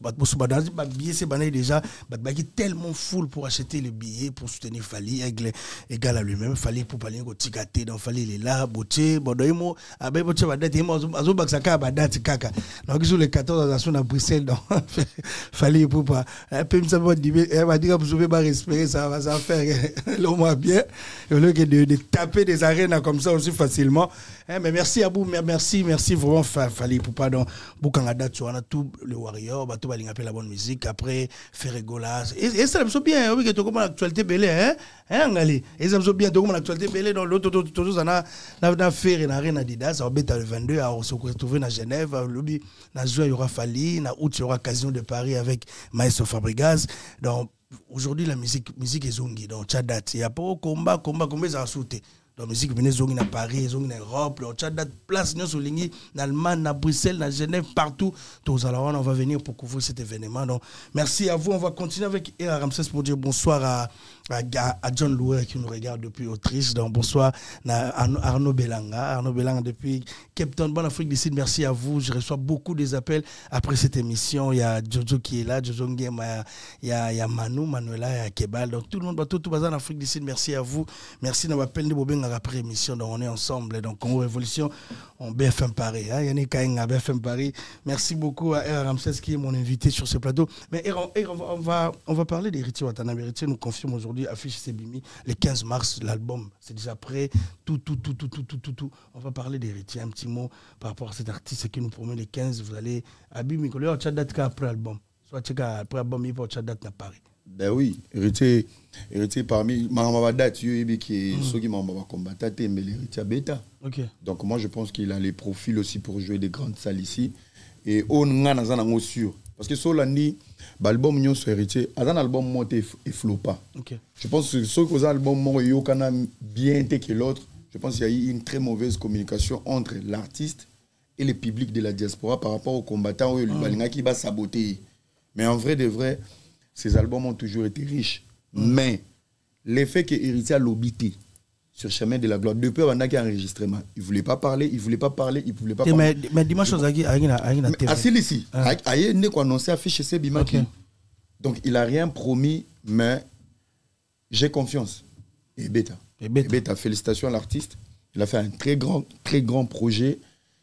c'est déjà tellement full pour acheter le billet, pour soutenir Fally, égal à lui-même. Fally Ipupa, il y a Fally, il est là, Boché, Bordeaux, Abe Boché, Badate, Azobak Saka, Badate, Kaka. Donc, ils ont les quatorze à Bruxelles. Fally Ipupa. Puis ça va dire, elle va dire que vous pouvez respirer, ça va ça faire le moins bien. Au lieu de, de taper des arènes comme ça aussi facilement. Mais merci à vous, merci, merci vraiment Fally Ipupa. Donc, Boukangada, tu as tout le Warrior, tu vas la bonne musique. Après, Ferregolas. Et ça me semble bien, oui, que tu as comme l'actualité belée, hein? Hein, et ça me semble bien, tu as comme l'actualité belée. Donc, l'autre, tu as fait une arène Adidas, ça va être le vingt-deux, on se retrouve à Genève, au lobby, dans juin, il y aura Fally, dans août, il y aura Occasion de Paris avec Maestro Fabregas. Donc, aujourd'hui, la musique, musique est zongi. Donc, tu as date. Il n'y a pas de combat, combat, combat, ça a sauté. Donc, la musique est zongi à Paris, zongi en Europe. Donc, tu as date, place, nous, en Allemagne, à Bruxelles, à Genève, partout. Tous alors, on va venir pour couvrir cet événement. Donc, merci à vous. On va continuer avec Era Ramsès pour dire bonsoir à, à, à John Louer qui nous regarde depuis Autriche. Donc, bonsoir à Arnaud Belanga. Arnaud Belanga depuis Cape Town, bonne Afrique du Sud. Merci à vous. Je reçois beaucoup des appels après cette émission. Il y a Jojo qui est là, Jojo Nguema, il y a, il y a Manu, Manuela, il y a Kebal. Donc, tout le monde, tout, tout, tout, en Afrique du Sud. Merci à vous. Merci d'avoir appelé de Bobeng après émission, donc on est ensemble. Donc, Congo Révolution, en B F M Paris. Hein, Yannick Kaing à B F M Paris. Merci beaucoup à R. Ramsès qui est mon invité sur ce plateau. Mais R, R, on, va, on, va, on va parler d'Héritier Watanabe. Héritier nous confirme aujourd'hui, affiche Sebimi, le quinze mars, l'album. C'est déjà prêt. Tout, tout, tout, tout, tout, tout, tout, tout. On va parler d'Héritier. Un petit mot par rapport à cet artiste qui nous promet le quinze. Vous allez à Bimikolo, on a date après l'album. Soit après l'album, il va avoir date à Paris. Ben oui, héritier, héritier parmi ma date, il qui est ceux qui m'ont combattu, mais l'héritier bêta. Donc moi je pense qu'il a les profils aussi pour jouer des grandes salles ici. Et on a un sûr. Parce que sur l'année, l'album Nyon sur héritier, un album monté et flot pas. Je pense que ceux qui ont album monté bien été que l'autre, je pense qu'il y a eu une très mauvaise communication entre l'artiste et le public de la diaspora par rapport aux combattants mm. qui va saboter. Mais en vrai de vrai, ces albums ont toujours été riches. Mm. Mais l'effet que Héritier a l'obité sur Chemin de la Gloire, depuis avant qu'il y ait un enregistrement, il ne voulait pas parler, il ne voulait pas parler, il ne voulait pas parler. Mais, mais dis-moi chose, il y a une télé. Ah, c'est ici. Il y a une annoncé affiché chez Bimaki. Donc il n'a rien promis, mais j'ai confiance. Et Beta. Et Beta. Et Beta, félicitations à l'artiste. Il a fait un très grand, très grand projet.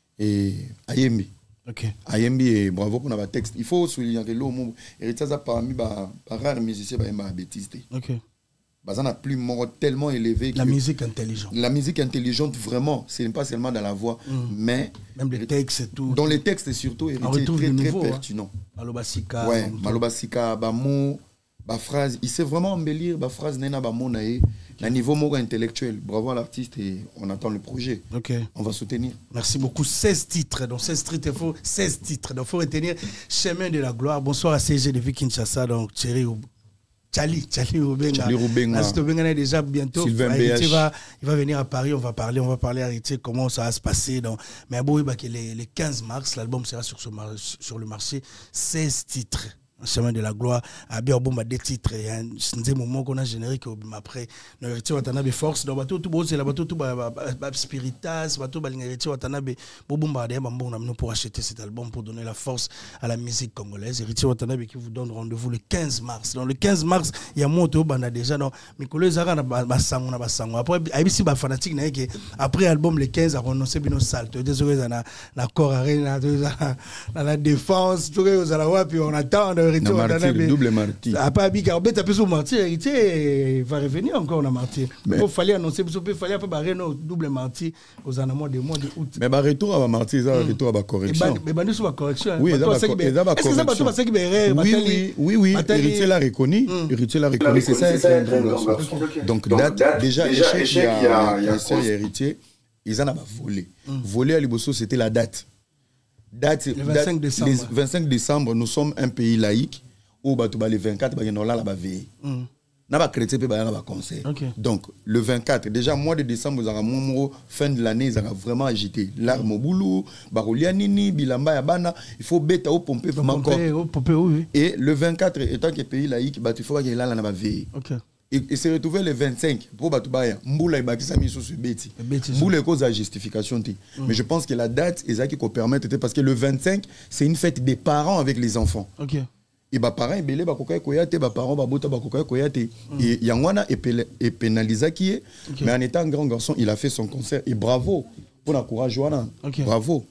Et Ayembi. Ok. Ayembi, et bravo pour notre texte. Il faut souligner que l'homme, Héritier a parmi les rares musiciens qui ont bêtise. Ok. Ça n'a plus tellement élevé. La musique intelligente. La musique intelligente, vraiment, ce n'est pas seulement dans la voix, mm. mais. Même les textes et tout. Dans les textes, surtout, Héritier est très, très nouveau, pertinent. Hein. Malobasika. Ouais, Malobasika, Bamo, ba phrase. Il sait vraiment embellir la phrase Nena Bamo Nae. À niveau mot intellectuel. Bravo à l'artiste et on attend le projet. Ok. On va soutenir. Merci beaucoup. seize titres. Donc seize titres, il faut seize titres. Donc il faut retenir Chemin de la Gloire. Bonsoir à C G depuis Kinshasa. Donc Thierry Tchali, Tchali Rubenga. Tchali Rubenga. Rubenga déjà bientôt. Sylvain B H. Va, il va venir à Paris, on va parler, on va parler à Héritier comment ça va se passer. Donc, mais bon, bah, les, les quinze mars, l'album sera sur, ce, sur le marché. seize titres. Chemin de la Gloire, à bien bon des titres et un moment qu'on a générique après le Héritier Watanabe force donc bateau tout beau c'est la bateau tout spiritas bateau Héritier Watanabe bobomba des bambou on pour acheter cet album pour donner la force à la musique congolaise. Héritier Watanabe qui vous donne rendez-vous le quinze mars. Donc le quinze mars il y a moto banda déjà donc Mikolo Zara na basango na basango après abisi ba fanatique na que après album le quinze a renoncé bino salte désolé na na corps arena na la défense tout aux ala wapi on attend Non, martyr, double martyr. Après, Abika, on peut sur martyr, Héritier va revenir encore on a martyr. Il fallait annoncer, il fallait après double martyr aux mois de mois de août. Mais bah retour à martyr, ça retour à la correction. Mais bah nous sommes à correction. Oui, ça va correction. Oui, oui, oui, oui. Héritier l'a reconnu. Héritier l'a reconnu. C'est ça, c'est un grand garçon. Donc déjà, échec, il y a Héritier, ils en ont volé. Volé à Liboso, c'était la date. Date, le vingt-cinq décembre. Le vingt-cinq décembre, nous sommes un pays laïque où le vingt-quatre, nous avons la veille. Nous avons chrétien, nous avons un conseil. Donc, le vingt-quatre, déjà, mois de décembre, nous avons fin de l'année, nous avons vraiment agité. L'arme au boulot, Barolianini, Bilamba, Yabana, il faut bêter au pomper vraiment. Et le vingt-quatre, étant que pays laïque, il faut qu'il y ait là la veille. Et se retrouver le vingt-cinq pour Batubaya, Mboula et Bakisa mis sur ce bêtis. Mboula est cause de justification. Mm. Mais je pense que la date est ça qui peut permettre, parce que le vingt-cinq, c'est une fête des parents avec les enfants. Ok. Et bah parents ils belé bah kokaï koyate, bah parents bah bota bah kokaï koyate. Et Yangwana est pénalisé qui est, mais en étant un grand garçon, il a fait son concert et bravo pour la courage Joana. Bravo.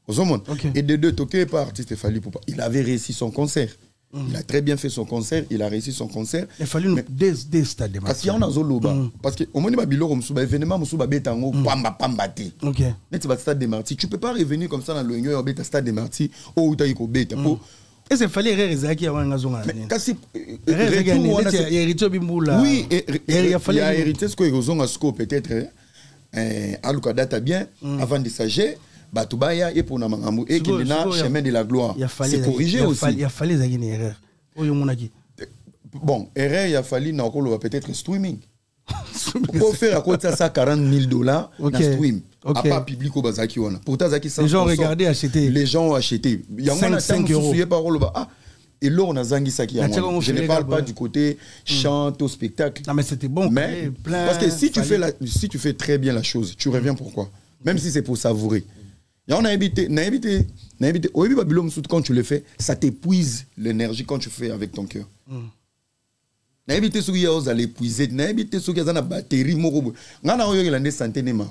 Et de deux toqués par artiste Fali Poupa, il avait réussi son concert. Il a très bien fait son concert, il a réussi son concert. Il a fallu nous des des stades de parce qu'il y en a zoloba parce que au moment où bilo comme souba événement musuba betango pamba pamba té. OK. Net va stade de Marty, tu peux pas revenir comme ça dans le ngyo beta stade de Marty ou utaiko beta pour et c'est fallait Rezaki avant ngazonga. Kasi Héritier Bimbula. Oui, il a fallu hériter ce que ngazonga sco peut-être euh aluka data bien avant de s'agir. Batubaya et pour Namangamou et qui est chemin de la gloire. C'est corrigé aussi. Il a fallu une erreur. Bon, erreur, il a fallu peut-être streaming. Pour faire à côté de ça quarante mille dollars dans stream. À part public au Bazaki. Pourtant, les gens regardaient, achetaient. Les gens ont acheté. Il y a cinq euros. Et là, on a zangi ça qui a. Je ne parle pas du côté chant au spectacle. Non, mais c'était bon. Mais parce que si tu fais la, si tu fais très bien la chose, tu reviens pourquoi? Même si c'est pour savourer. On a évité, on a évité, on a évité. Au début, quand tu le fais, ça t'épuise l'énergie quand tu fais avec ton cœur. nayebi te soki ya ozala épuisé nayebi te soki aza na batterie moko boye nga na oyo elande santé nema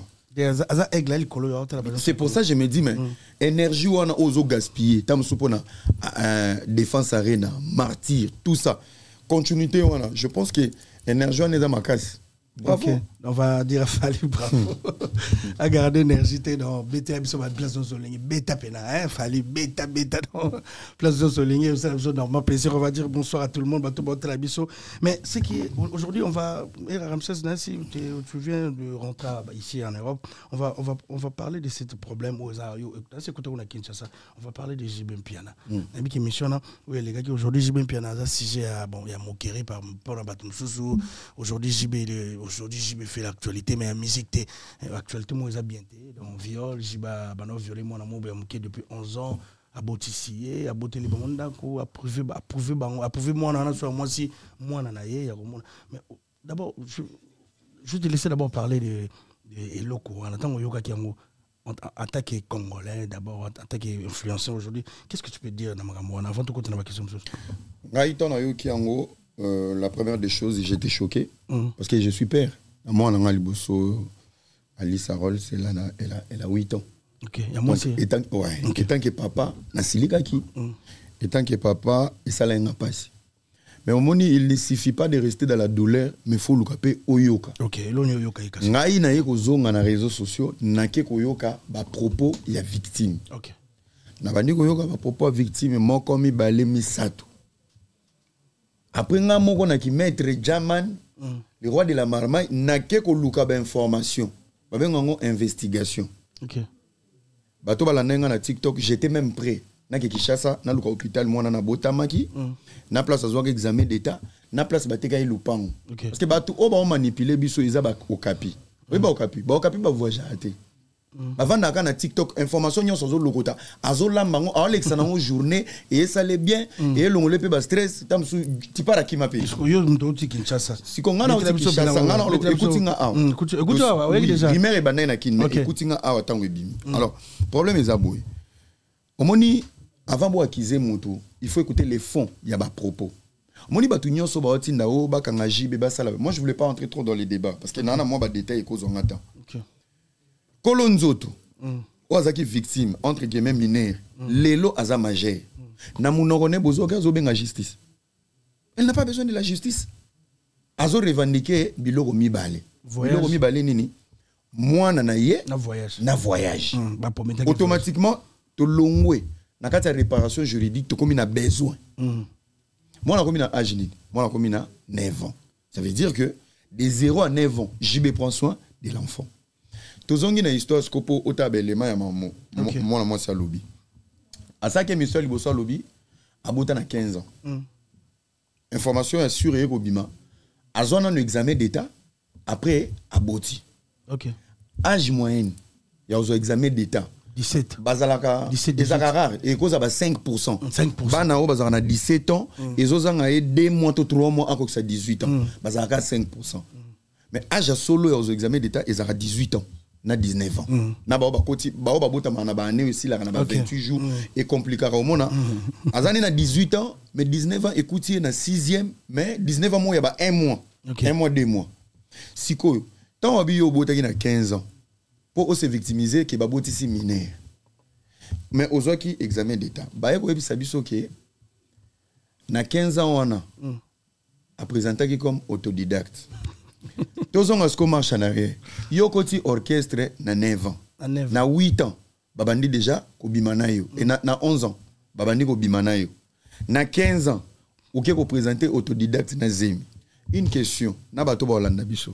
c'est pour ça que je me dis mais mm. énergie wana ozo gaspiller tam supona euh, défense arena martyr tout ça continuité wana je pense que énergie wana eza makasi. Bravo. Okay. On va dire à Fali bravo. À garder l'énergie dans bêta sur ma place de soleil. Bêta pena, hein, Fali bêta bêta dans place de soleil. Vous savez, normal plaisir. On va dire bonsoir à tout le monde. Bateau bateau la biso. Mais ce qui aujourd'hui, on va. Ramsès Nassi, tu viens de rentrer ici en Europe. On va on va on va parler de ce problème aux Ario. C'est côté on a Kinshasa. On va parler de Jibem Piana. Ami qui missionne. Oui, les gars qui aujourd'hui Jibem Piana, ça sujet à bon, il y a moqué par par un bateau sous. Aujourd'hui Jibem aujourd'hui Jibem fait l'actualité mais la musique l'actualité moi ils a bien été donc viol Jiba bano violé mon amour bien depuis onze ans à botissier à botter les bons d'accord approuvé approuvé approuvé moi on a soit moi si moi on a yé mais d'abord je je te laisser d'abord parler de de locaux en attendant yoga qui en attaqué congolais d'abord attaqué influenceur aujourd'hui qu'est-ce que tu peux dire dans ma avant de continuer ma question Gaïton a eu qui en la première des choses j'étais choqué parce que je suis père. Moi, on a Liboso, Alice Harold, c'est là, elle a, elle a huit ans. Ok, il y a moi aussi. Étant, ouais, okay. Étant que papa, Nasilika qui, mm. Étant que papa, et ça l'a passé. Mais au moment il ne suffit pas de rester dans la douleur, mais il faut le caper au yoka. Ok, l'on yoka est cassé. Ngaï na yeko zonga na réseaux sociaux, na ke ko yoka, ba propos, il y a victime. Ok. Na bandi ko yoka, ba propos victime, moi comme mi balé mi sato. Après, nga moko na ki maître Jaman, mm. le roi de la marmaille, n'a que luka ba information. Ba ben ngango investigation. OK. Bato bala nenga na TikTok, j'étais même prêt. Na ke Kishasa, na luka hôpital moi na botamaki, mm. na place azwa examen d'état, na place bateka yi lupango. Okay. Parce que bato o ba on manipuler biso iza ba okapi. Oui ba okapi, ba okapi ba voyage até. Avant d'aka na TikTok information nyon sozo lokota azola mango Alexa nango journée et ça allait bien et longole pe ba stress tam su tipara kima pe parce que yo ndo ti Kinshasa si ko ngana oti Kinshasa ngana écoute nga a écoute wa ouais déjà primaire ba na kin mais écoute nga a tango ebimi alors problème est aboy omoni avant bo akiser moto il faut écouter les fonds il y a ba propos moni batu nyonso ba oti ndao ba kanga jibe ba sala moi je voulais pas entrer trop dans les débats parce que nana moi ba détail ko zongata OK Kolonzoto, mm. Ozaki victime, entre guillemets mineur, mm. Lelo aza majeur. Mm. Na munokone bozo ka zo benga justice. Elle n'a pas besoin de la justice. Azo revendiquer biloko mibale. Biloko mibale nini? Moi na ye na voyage. Na voyage. Mm. Ba automatiquement to longwe na kata réparation juridique to komi na besoin. Mm. Moi na komi na âge ni, moi na komi na neuf ans. Ça veut dire que de zéro à neuf ans, J B prend soin de l'enfant. Tozongi na histoire skopo otabelema ya maman moi na moi ça lobby asake monsieur liboso lobby abota na quinze ans mm. Information assurée au bima azona no examen d'état après aboti OK âge moyen ya ozo examen d'état dix-sept bazalaka ezaka rare et cause ba cinq pour cent cinq pour cent bana o bazaka na dix-sept ans et zozanga e deux mois to trois mois ako ça dix-huit ans mm. bazalaka cinq pour cent mm. Mais âge solo ya ozo examen d'état ezaka dix-huit ans na dix-neuf ans. Mm. Na ba ba koti ba ba bota na ba année aussi là na ba okay. vingt-huit jours mm. et compliqué au mona. Mm. Azani na dix-huit ans mais dix-neuf ans écoutier na sixième mais dix-neuf ans moi y a ba un mois. Okay. Un mois deux mois. Siko tant abi yo bota na quinze ans pour se victimiser que ba boti si mineur. Mais ozoki examen d'état. Ba yeko ebisa biso ke na quinze ans wana mm. a présenté comme autodidacte. Tozonga ce qu'on marche en arrière. Yo koti orchestre na neuf ans. Na huit ans, babandi déjà ko bimana yo. Et na, na onze ans, babandi ko bimana yo. Na quinze ans, ou ko présenter autodidacte na zemi. Une question, na bato ba Holanda biso.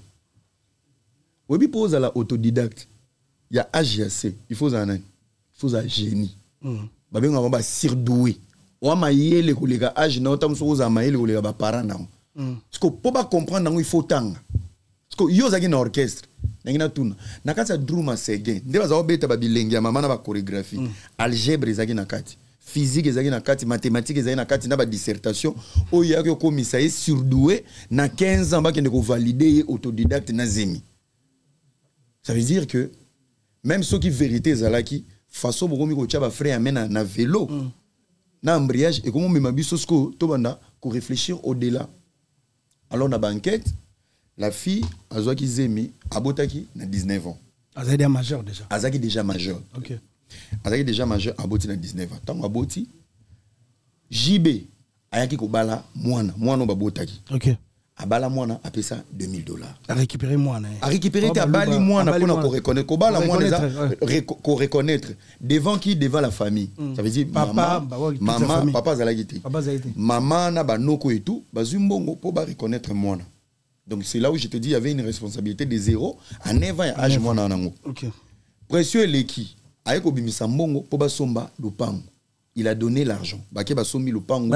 Obi pose à la autodidacte. Il y a A G C, il faut un il faut un génie. Mm. Babenga ba sirdoué. Wa mayele ko lega âge na otam so za mayele ko lega ba parents na. Parce que pour pas comprendre il faut tanga. Parce que yo zaki na orchestre nangina tuna nakati druma segen ndeba za obeta ba bilengi ya mama na ba chorégraphie mm. algèbre zaki na kati physique zaki na kati mathématiques zaki na kati na ba dissertation o yaki ko misaye surdoué na quinze ans ba kende ko valider autodidacte na zemi. Ça veut dire que même ceux qui vérité zalaki façon bokomi ko tchaba frère amena na vélo mm. na embrayage et comment même biso sko to banda ko réfléchir au-delà. Alors na banquette, la fille azwaki zemi abotaki na dix-neuf ans. Azaki majeur déjà. Azaki déjà majeur. OK. Azaki déjà majeur aboti na dix-neuf ans. Tant aboti J B ayaki ko bala mwana, mwana babotaki. OK. Abala mwana apesa deux mille dollars. A récupérer mwana. A récupérer ta bali mwana pour qu'on reconnaître. Ko bala mwana ko reconnaître devant qui, devant la famille. Ça veut dire papa, maman, papa zalagiti. Papa zalagiti. Maman na banoko et tout, bazumbongo pour ba reconnaître mwana. Donc c'est là où je te dis il y avait une responsabilité de zéro à neuf ans âge mwana nango. OK. Précieux leki ayeko bimisa mbongo pour ba somba lupango. Il a donné l'argent. Bake ba sombi lupango.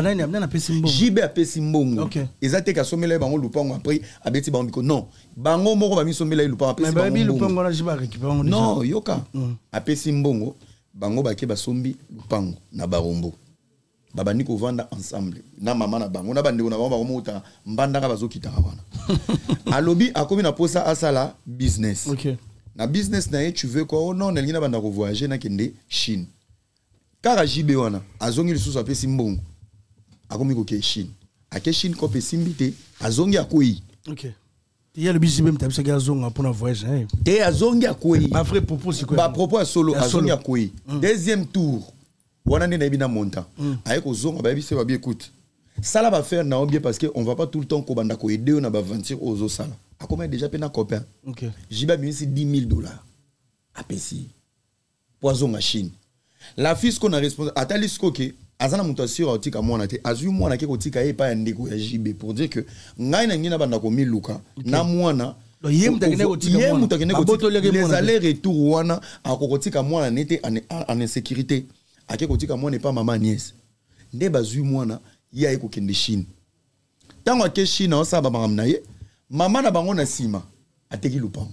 J B a pesi mbongo. OK. Ezate ka somela bango lupango après abeti bango biko non. Bango moko ba mi somela lupango apesi bango. Mais lupango na J B a récupérer. Non, yoka. A pesi mbongo bango bake ba sombi lupango na barombo. Baba ni ko vanda ensemble. Na mama na bango na bandeko na bango ba komota mbanda ka bazokita wana. Alobi akomi na posa asala business. OK. Na business na ye tu veux quoi? Oh non, na lingina banda ko voyager na kende Chine. Car à J B wana azongi lisusu apesi mbongo akomi ko ke Chine ake Chine ko pesi mbite azongi akoi. OK. Il y a le J B mtabisa ga zonga pour na voyage hein. Te azongi akoi. Ba frère propos c'est quoi? Ba propos solo azongi akoi. Deuxième tour wana ne na bina monta ayeko zonga ba bise ba bi écoute. Ça là va faire na bien parce que on va pas tout le temps ko banda ko aider on a ba aventure aux autres sala. A combien déjà pena copain. OK. J B c'est dix mille dollars. Apesi. Poison à Chine. La fille qu'on a responsable atali skoke azana mutasiro otika mwana te azu mwana ke kotika e pa ndeko ya J B pour dire que ngai na ngina banda ko miluka na mwana ye mutakene kotika mwana mutakene kotika les allers retour wana akokotika mwana nete en insécurité ake kotika mwana pas maman nièce nde bazu mwana ya eko kende Chine tango ake Chine osa ba maman ye maman na bango na sima ateki lupango.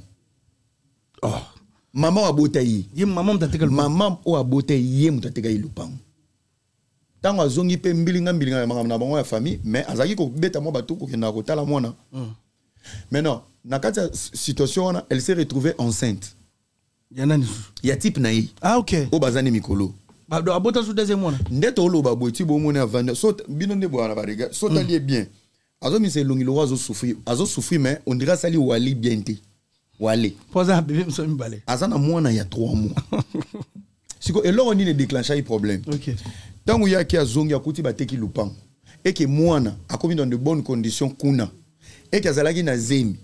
Oh. Maman a beauté yi. Ye maman mtateka lupango. Maman o a beauté yi mtateka yi lupango. Tango azongi pe mbilinga mbilinga ya maman na bango ya famille mais azaki ko beta mo bato ko kenda ko tala mwana. Maintenant, na kata situation wana elle s'est retrouvée enceinte. Yana ni. Ya type na yi. Ah OK. O bazani mikolo. Ba do abota su deuxième mwana. Ndeto lo ba boiti bo mona vendre. So bino ne bo na ba rega. So tali bien. Azo mi se longi lo azo souffrir. Azo souffrir mais on dirait ça li wali bien té. Wale. Poza bébé mso mbale. Azana mwana ya trois mois. Siko et là on ne déclenche un problème. OK. Tant où il y a qui a zongi akuti bateki lupango et que mwana a commis dans de bonnes conditions kuna et que azalaki na zemi.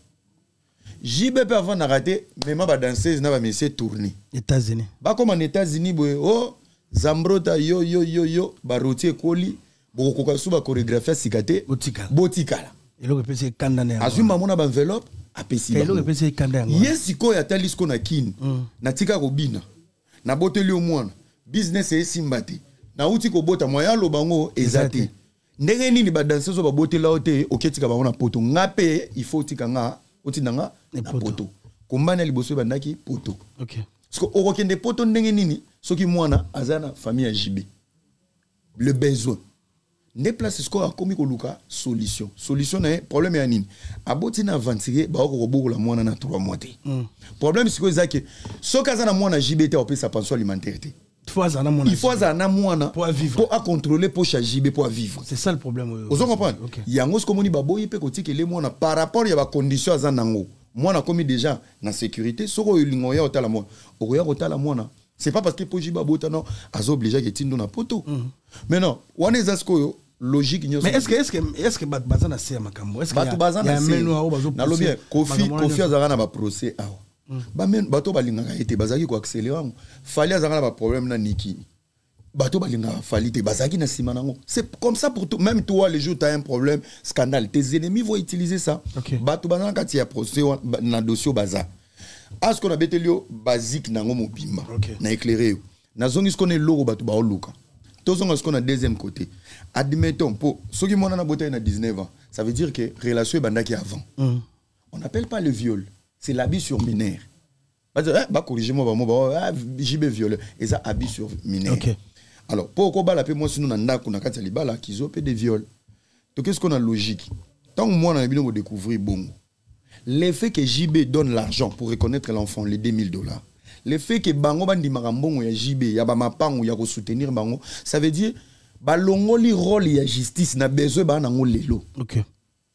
J B P avant na raté même ba danseuse na ba monsieur tourner. États-Unis. Ba comme en États-Unis boy oh Zambrota yo yo yo yo ba rotier koli boko ko suba chorégraphie sikate botikala. Botikala. Et le pese kanda na. Azuma mona ba enveloppe apesi ba. Et le pese kanda na. Yes ko ya talisko na kin. Na tika robina. Na boteli o mwana. Business e simbati. Na uti ko bota moya lo bango ezate. Ndenge nini ba danseuse ba botela ote oketika ba na poto ngape il faut tika nga oti nanga na poto. Kombana liboso bandaki poto. OK. Parce que okokende poto ndenge nini soki mwana azana famille ya J B. Le besoin. Ne place ce qu'on a commis koluka solution. Solution na problème ya nini? Aboti na aventurer ba ko bokola mwana na trois mois te. Problème c'est que zaki soka za na mwana J B te opé sa pension alimentaire te. Il faut azana mwana. Il faut azana mwana pour vivre. Pour à contrôler pour J B pour vivre. C'est ça le problème. Vous comprenez? Yango ko moni ba boyi pe ko tikele mwana par rapport ya ba condition azana ngo. Mwana commis déjà na sécurité soko lingo ya otala mwana. Okoya otala mwana. C'est pas parce que pour J B bota non azo obligé que tindo na poto. Mais non, wana ezasko logique. Mais est-ce que est-ce que est-ce que bazana c'est makambo? Est-ce que batu bazana c'est na lobi Kofi Kofi azana ba procès awa. Ba men bato balingaka ete bazaki ko accélérer. Fallait azana ba problème na niki. Bato balingaka fallait te bazaki na sima nango. C'est comme ça pour tout. Même toi les jours tu as un problème, scandale, tes ennemis vont utiliser ça. Bato bazana kati ya procès na dossier baza. Est-ce qu'on a betelio basique nango mobimba na éclairé. Na zongi ce qu'on est logo bato ba oluka. Tous ce qu'on a deuxième côté. Admettons, pour ceux qui m'ont na dix-neuf ans, ça veut dire que relation est bandaki avant. Mm. On n'appelle pas le viol, c'est l'abus sur mineur. Bah corrigez-moi, bah J B viol et ça abus sur mineur. Okay. Alors pourquoi bah la paix moi sinon nanda kuna kati libala qu'ils ont fait des viols. Donc qu'est-ce qu'on a logique? Tant que moi on a bien de découvrir bon. L'effet que J B donne l'argent pour reconnaître l'enfant, les deux mille dollars. Le fait que bango bandi marambongo ya J B ya ba mapango ya ko soutenir bango, ça veut dire ba longoli rôle ya justice na besoin ba na ngo lelo. OK.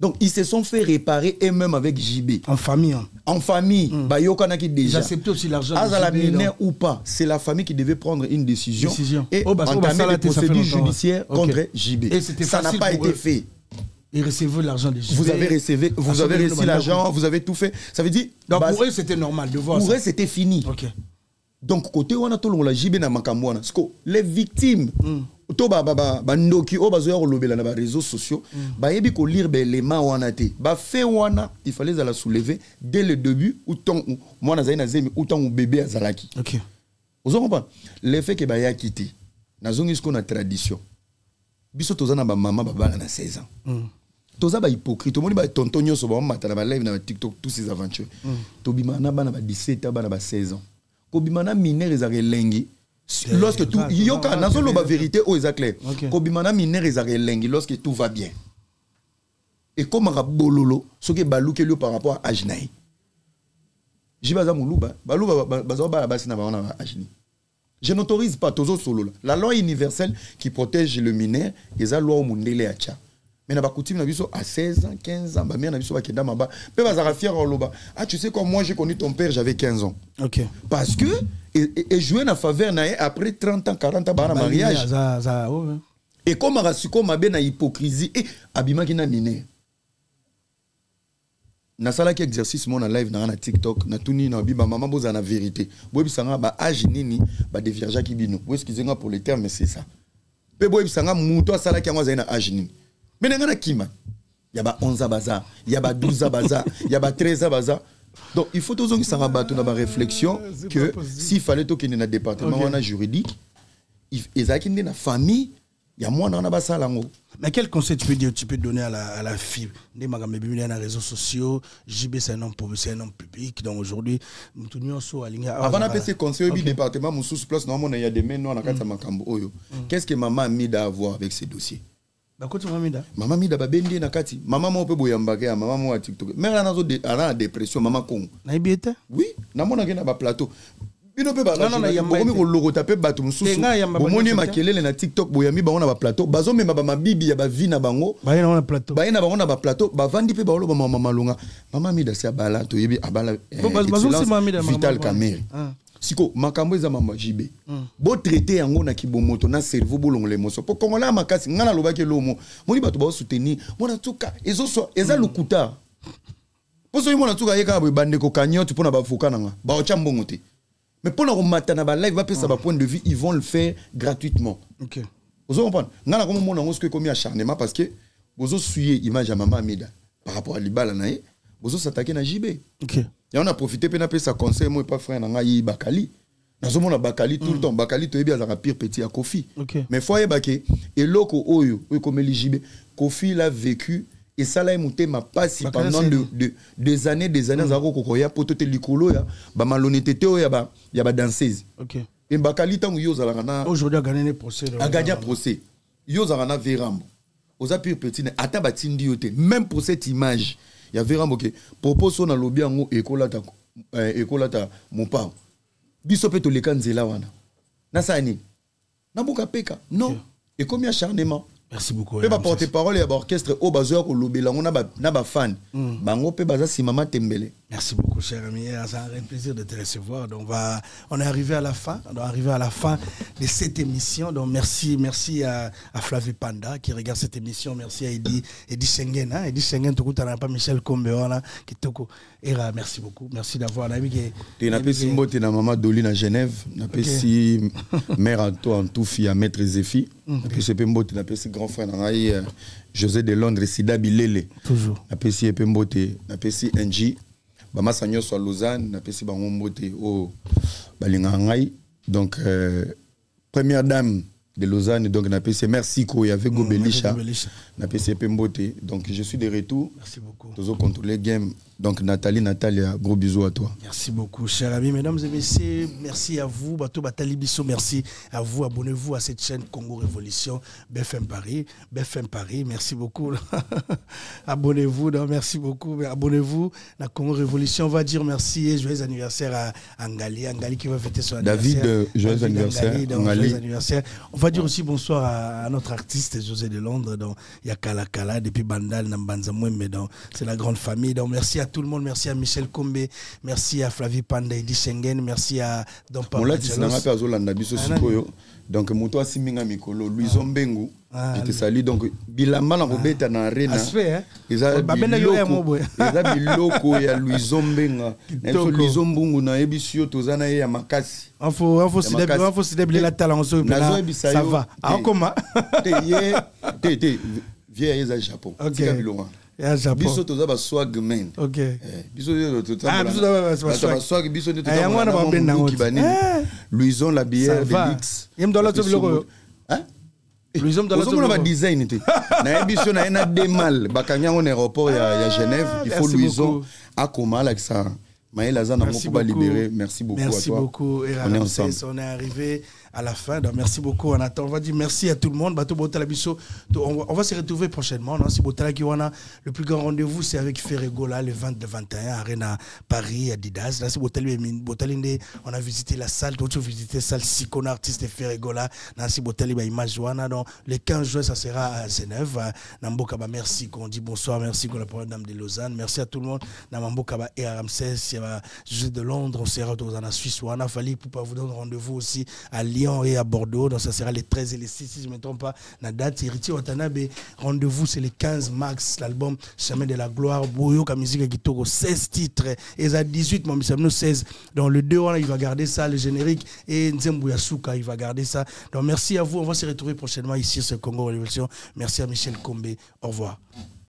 Donc, ils se sont fait réparer eux-mêmes avec J B. En famille. Hein. En famille. Mm. Bah, Yokanaki déjà. Ils acceptaient aussi l'argent. À la mineur ou pas, c'est la famille qui devait prendre une décision. décision. Et oh, bah, entamer des procédures judiciaires okay. contre J B. Et ça n'a pas été eux. fait. Ils recevaient l'argent de J B. Vous avez reçu, vous avez reçu l'argent, vous avez tout fait. Ça veut dire. Donc, bah, pour eux, c'était normal de voir pour ça. Pour eux, c'était fini. Okay. Donc, côté où on a tout le J B na makamwana. Les victimes. Mm. To ba ba ba ba ndoki o bazoya ko lobela na ba réseaux sociaux ba yebi ko lire be les mains wana te ba fait wana il fallait la soulever dès le début ou tant moi na zaina zemi ou tant bébé azalaki. OK. Vous comprenez le fait que ba ya quitté na zongi ce qu'on a tradition biso tozana ba maman ba bana na seize ans mm. toza ba hypocrite moni ba tonton nyoso ba mata na ba live na TikTok tous ces aventures mm. to bimana bana ba dix-sept ans bana ba seize ans ko bimana mineur ezare lengi. Lorsque tout yoka nazo loba vérité o eza clair kobimana mineur ezare lengi lorsque tout va bien et comme rabololo ce que baluke lui par rapport à ajnaï jibaza muluba baluba bazo ba basi na ba na ajni je n'autorise pas tozo solo la loi universelle qui protège le mineur eza loi au mundele acha mais na ba coutume na biso à seize ans quinze ans ba mère na biso ba kenda maba pe bazara fier loba ah tu sais comme moi j'ai connu ton père j'avais quinze ans. OK. Parce que et, et, et jouer na faveur na après trente ans quarante ans ba mariage za za oh. Et comme rasiko mabe na hypocrisie et abima ki na mine na sala ki exercice mon na live na na TikTok na tuni na biba maman boza na vérité bobi sanga ba âge nini ba de vierge ki bino ou excusez-moi pour le terme mais c'est ça pe bobi sanga muto sala ki ngo za na âge nini mais na kima il y a ba onze baza il y a ba douze baza il y a ba treize baza. Donc il faut toujours que ça rabatte dans ma réflexion que s'il fallait tout qu'il y ait un département okay. juridique, il y a une famille, il y a moins dans la salle. Mais quel conseil tu peux dire, tu peux donner à la, à la fille des magasins dans les réseaux sociaux? J B c'est un homme c'est un homme public, donc aujourd'hui nous tournons sur la ligne. Avant d'appeler ces conseils au département, mon sous place normalement il y a des mains dans la carte makambo. Qu'est-ce que maman a mis à voir avec ces dossiers? Maman mida ba bendi na kati maman mo pe boyambake ya maman mo a TikTok mais là nazo ana dépression maman kon na ibieta oui na mona ke na ba plateau bino pe ba non non ya bokomi ko logo taper bato mususu bomoni makelele na TikTok boyami ba ona ba plateau bazo mema ba mabibi ya ba vie na bango ba na ona plateau ba na ba ona ba plateau ba vandi pe ba lo ba mama malunga maman mida sia bala to yebi abala Vital Kamerhe siko makambo eza mama J B bo traiter yango na kibomoto na cerveau bolongo le moso po kongola makasi ngana lobaki lomo moni bato ba soutenir mona tuka ezo so eza lukuta po so mona tuka yeka ba bande ko kanyote pona ba fuka nanga ba ocha mbongo te mais pona ko matana ba live va pesa ba point de vue ils vont le faire gratuitement. OK vous comprenez ngana ko mona ngo ce que commis acharnement parce que bozo suyer image ya mama Amida par rapport à libala nae bozo s'attaquer na J B. OK. Et on a profité pour appeler sa conseil, moi pas frère Nangayi Bakali. Nous avons Bakali tout le temps. Bakali tu es bien la pire petit à Kofi. Mais faut y baquer et loko oyo, comme J B, Kofi l'a vécu et ça l'a monté ma passe pendant de, de, des années des années zaro kokoya poto te likolo ya ba malhonnêteté ya ba ya ba danseuse. OK. Et Bakali tangu yo za la aujourd'hui a gagné le procès. A gagné procès. Yo za na Verambo. Oza pire petit ata batindi yote même pour cette image. Il y avait un ok propose on a lobby en école ta école ta mon père biso pe to le kanzela wana na sani na boka peka non et comme acharnement. Merci beaucoup. Pe ba porter parole et ba orchestre au bazoa ko lobby la na ba na ba fan bango pe baza si maman tembele. Merci beaucoup cher ami, ça a un plaisir de te recevoir. Donc on va on est arrivé à la fin, on est arrivé à la fin de cette émission. Donc merci merci à, à Flavie Panda qui regarde cette émission, merci à Eddie Eddie Schengen hein, Eddie Schengen tout n'a pas Michel Combeona qui toko era merci beaucoup. Merci d'avoir l'ami qui tu n'a pas simbo tu na maman Dolly à Genève, n'a pas si mère Anto en tout fille à maître Zéfi, n'a pas si pembo tu n'a pas si grand frère Nangayi José de Londres Sida Bilele. Toujours. N'a pas si pembo tu n'a pas si N G Bama Sanyo soit Lausanne, n'a pas si bango mbote au Balingangai. Donc euh, première dame de Lausanne, donc n'a pas si merci ko y avait Gobelisha, n'a pas si pembote. Donc je suis de retour. Merci beaucoup. Toujours contrôler game Donc Nathalie, Nathalie, gros bisous à toi. Merci beaucoup, chers amis, mesdames et messieurs. Merci à vous, Bato Batali Bisso. Merci à vous. Abonnez-vous à cette chaîne Congo Révolution, B F M Paris, B F M Paris. Merci beaucoup. Abonnez-vous, merci beaucoup. Abonnez-vous à Congo Révolution. On va dire merci et joyeux anniversaire à Angali, Angali qui va fêter son anniversaire. David, joyeux David anniversaire. Angali, donc, joyeux anniversaire. On va dire aussi bonsoir à, à notre artiste José de Londres. Donc il y a Kala Kala depuis Bandal, Nambanza mais donc c'est la grande famille. Donc merci à tout le monde. Merci à Michel Kombe. Merci à Flavie Panda, Edi Schengen. Merci à Don Pablo. Donc, Mouto Asiminga Mikolo, Louison Bengu, je te salue. Donc, Bilamba na Robeta na Arena. Aspect, ils ont biloko ya Louison Benga. Louison Bungu na Ebisio Tozana ya Makasi. Il faut se débler la talent. Ça va. Ah, comment? Té, té, viens à Japon. Ok. Biso toza ba swag men. Ok. Biso toza ah biso ba swag biso toza ba Louison la bière Belix. Yem dola to biloko. Hein? Louison dola to biloko. On a design té. Na biso na ena demal bakanya en aéroport ya Genève, il faut Louison akoma avec ça. Maël Azan a beaucoup libéré. Merci beaucoup merci à toi. Beaucoup. Et on est ensemble. On est arrivé à la fin. Donc merci beaucoup. On attend. On va dire merci à tout le monde. Bateau Botala Bisso. On va se retrouver prochainement. Non, si Botala Kiwana, le plus grand rendez-vous, c'est avec Ferregola le vingt, le vingt et un, Arena Paris, Adidas. Là, c'est Botala Botalinde. On a visité la salle. D'autres ont visité la salle Sicon artiste Ferregola. Nancy Botala Image Joana. Donc le quinze juin, ça sera à Genève. Namboka merci. Qu'on dit bonsoir. Merci qu'on la parole dame de Lausanne. Merci à tout le monde. Namboka et Ramsès. Jeux de Londres, on sera dans la Suisse ou en Afali pour pas vous donner rendez-vous aussi à Lyon et à Bordeaux. Donc ça sera les treize et les six, si je ne me trompe pas. La date, Héritier Watanabe, rendez-vous, c'est le quinze mars, l'album Chemin de la Gloire, Boyo, la musique qui tourne seize titres. Et à dix-huit, mon monsieur, seize. Dans le deux, il va garder ça, le générique. Et Nzembo Yasuka, il va garder ça. Donc merci à vous. On va se retrouver prochainement ici sur Congo Révolution. Merci à Michel Kombe. Au revoir.